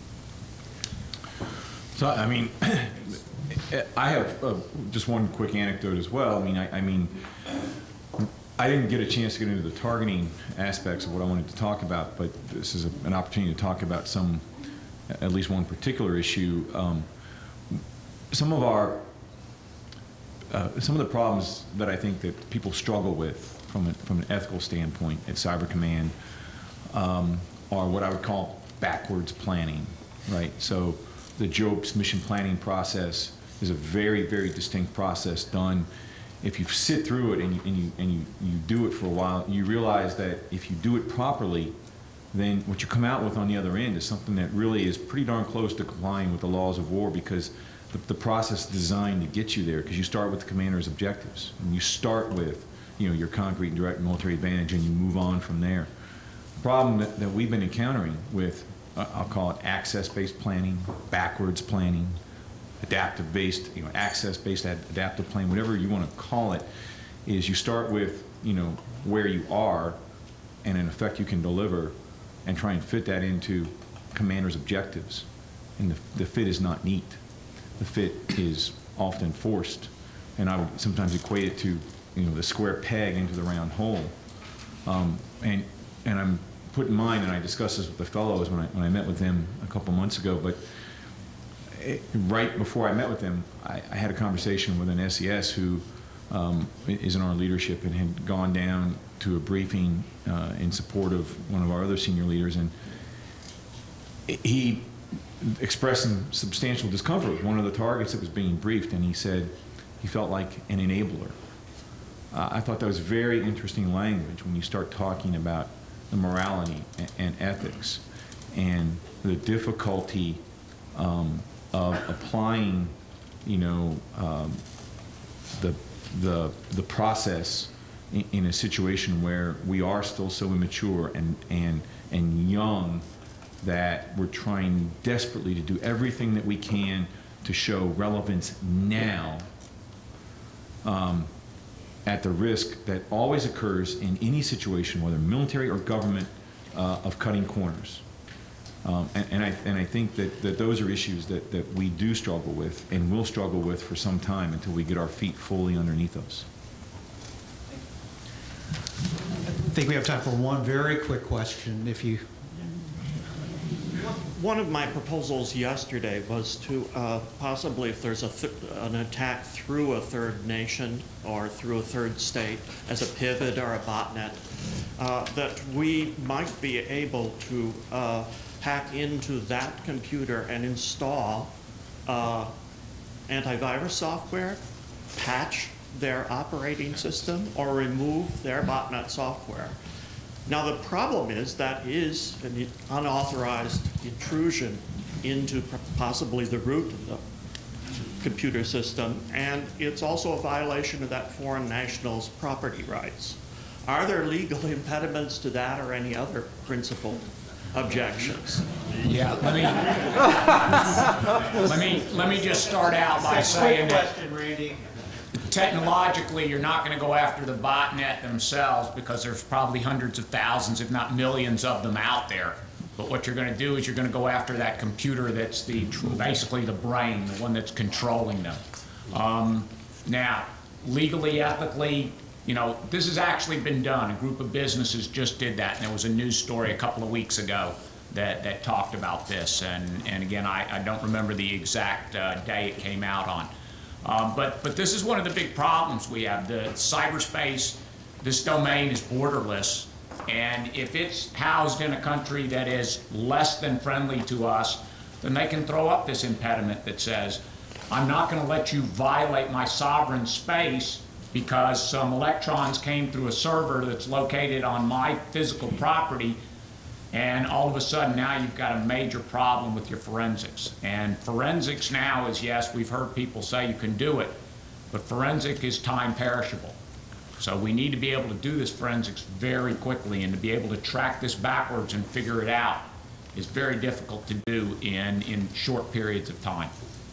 So, I mean, I have uh, just one quick anecdote as well. I mean, I, I mean, I didn't get a chance to get into the targeting aspects of what I wanted to talk about, but this is a, an opportunity to talk about some, at least one particular issue. Um, some of our, uh, some of the problems that I think that people struggle with from, a, from an ethical standpoint at Cyber Command um, are what I would call backwards planning, right? So the J O P S mission planning process is a very, very distinct process done. If you sit through it and you, and, you, and you, you do it for a while, you realize that if you do it properly, then what you come out with on the other end is something that really is pretty darn close to complying with the laws of war, because the, the process is designed to get you there, because you start with the commander's objectives. And you start with, you know, your concrete and direct military advantage, and you move on from there. The problem that, that we've been encountering with, uh, I'll call it access-based planning, backwards planning, adaptive-based, you know, access-based ad adaptive planning, whatever you want to call it, is you start with, you know, where you are, and in effect you can deliver, and try and fit that into commander's objectives. And the, the fit is not neat. The fit is often forced, and I would sometimes equate it to, you know, the square peg into the round hole. Um, and and I'm put in mind, and I discussed this with the fellows when I when I met with them a couple months ago, but It, right before I met with him, I, I had a conversation with an S E S who um, is in our leadership and had gone down to a briefing uh, in support of one of our other senior leaders, and he expressed some substantial discomfort with one of the targets that was being briefed, and he said he felt like an enabler. Uh, I thought that was very interesting language when you start talking about the morality and, and ethics and the difficulty um, of applying, you know, um, the the the process in, in a situation where we are still so immature and and and young that we're trying desperately to do everything that we can to show relevance now, um, at the risk that always occurs in any situation, whether military or government, uh, of cutting corners. Um, and, and, I, and I think that, that those are issues that, that we do struggle with and will struggle with for some time until we get our feet fully underneath us. I think we have time for one very quick question, if you... One of my proposals yesterday was to uh, possibly, if there's a th an attack through a third nation or through a third state as a pivot or a botnet, uh, that we might be able to uh, hack into that computer and install uh, antivirus software, patch their operating system, or remove their botnet software. Now the problem is that is an unauthorized intrusion into possibly the root of the computer system, and it's also a violation of that foreign national's property rights. Are there legal impediments to that or any other principal objections? Yeah, let me, let me, let me just start out by saying that technologically, you're not going to go after the botnet themselves because there's probably hundreds of thousands, if not millions of them out there. But what you're going to do is you're going to go after that computer that's the basically the brain, the one that's controlling them. Um, now, legally, ethically, you know, this has actually been done. A group of businesses just did that, and there was a news story a couple of weeks ago that, that talked about this. And, and again, I, I don't remember the exact uh, day it came out on. Um, but, but this is one of the big problems we have. The cyberspace, this domain is borderless. And if it's housed in a country that is less than friendly to us, then they can throw up this impediment that says, I'm not going to let you violate my sovereign space because some electrons came through a server that's located on my physical property, and all of a sudden now you've got a major problem with your forensics. And forensics now is, yes, we've heard people say you can do it, but forensic is time perishable. So we need to be able to do this forensics very quickly, and to be able to track this backwards and figure it out is very difficult to do in, in short periods of time.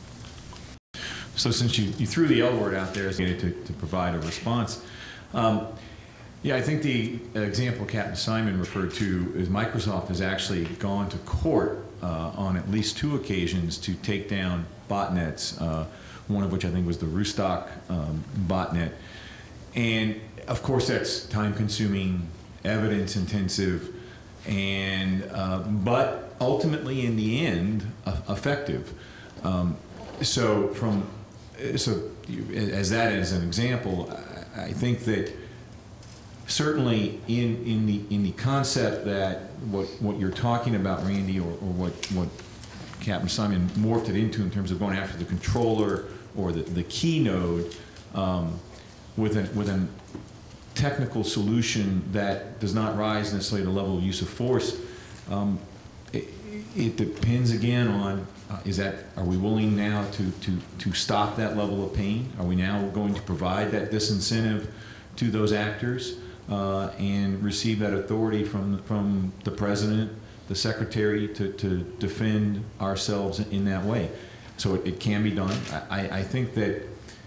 So since you, you threw the L word out there to, to provide a response, um, yeah, I think the example Captain Simon referred to is Microsoft has actually gone to court uh, on at least two occasions to take down botnets, uh, one of which I think was the Rustock um, botnet. And of course that's time-consuming, evidence-intensive, and uh, but ultimately in the end uh, effective. Um, so from so you, as that as an example, I, I think that certainly in in the in the concept that what what you're talking about, Randy, or, or what what Captain Simon morphed it into in terms of going after the controller or the the key node. Um, with a, with a technical solution that does not rise necessarily to the level of use of force, um, it, it depends again on, uh, is that, are we willing now to, to, to stop that level of pain? Are we now going to provide that disincentive to those actors uh, and receive that authority from, from the President, the Secretary, to, to defend ourselves in that way? So it, it can be done. I, I think that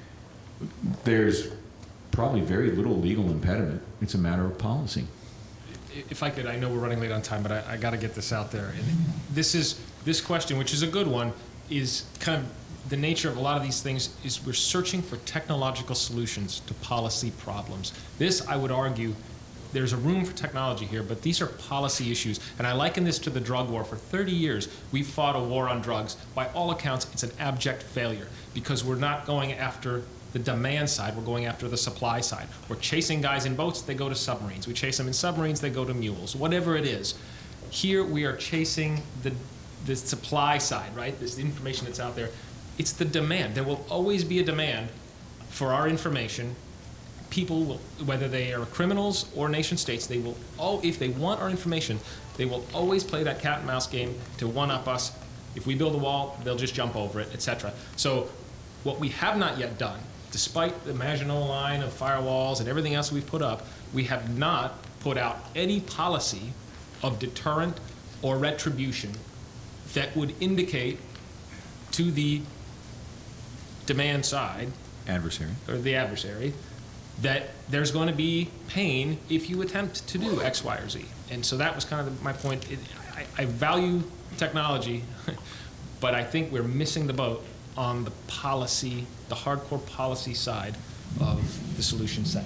there's probably very little legal impediment. It's a matter of policy. If I could, I know we're running late on time, but I, I got to get this out there. And this is this question, which is a good one, is kind of the nature of a lot of these things. Is we're searching for technological solutions to policy problems. This, I would argue, there's a room for technology here, but these are policy issues. And I liken this to the drug war. For thirty years, we've fought a war on drugs. By all accounts, it's an abject failure because we're not going after the demand side, we're going after the supply side. We're chasing guys in boats, they go to submarines. We chase them in submarines, they go to mules, whatever it is. Here we are chasing the, the supply side, right? This information that's out there. It's the demand. There will always be a demand for our information. People will, whether they are criminals or nation states, they will, all, if they want our information, they will always play that cat and mouse game to one-up us. If we build a wall, they'll just jump over it, et cetera. So what we have not yet done, despite the Maginot Line of firewalls and everything else we've put up, we have not put out any policy of deterrent or retribution that would indicate to the demand side, adversary, or the adversary, that there's going to be pain if you attempt to do X, Y, or Z. And so that was kind of my point. It, I, I value technology, but I think we're missing the boat on the policy, the hardcore policy side of the solution set.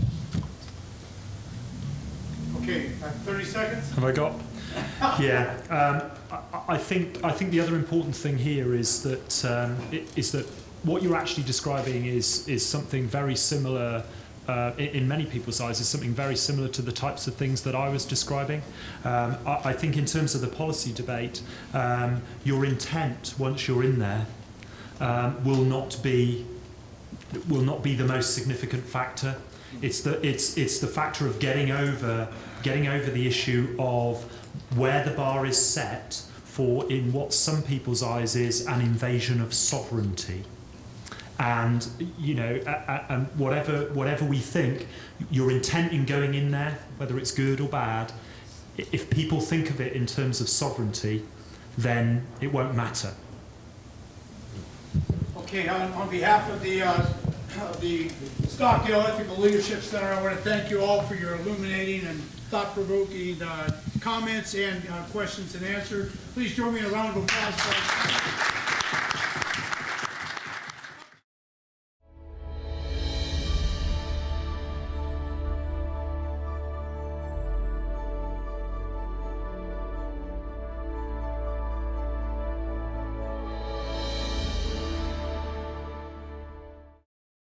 Okay, uh, thirty seconds. Have I got? Yeah, um, I, I think I think the other important thing here is that um, it, is that what you're actually describing is is something very similar uh, in, in many people's eyes, is something very similar to the types of things that I was describing. Um, I, I think in terms of the policy debate, um, your intent, once you're in there, um, will not be will not be the most significant factor. It's the it's it's the factor of getting over getting over the issue of where the bar is set for, in what some people's eyes is an invasion of sovereignty. And you know, and whatever whatever we think, your intent in going in there, whether it's good or bad, if people think of it in terms of sovereignty, then it won't matter. Okay, on, on behalf of the, uh, of the Stockdale Ethical Leadership Center, I want to thank you all for your illuminating and thought-provoking uh, comments and uh, questions and answers. Please join me in a round of applause.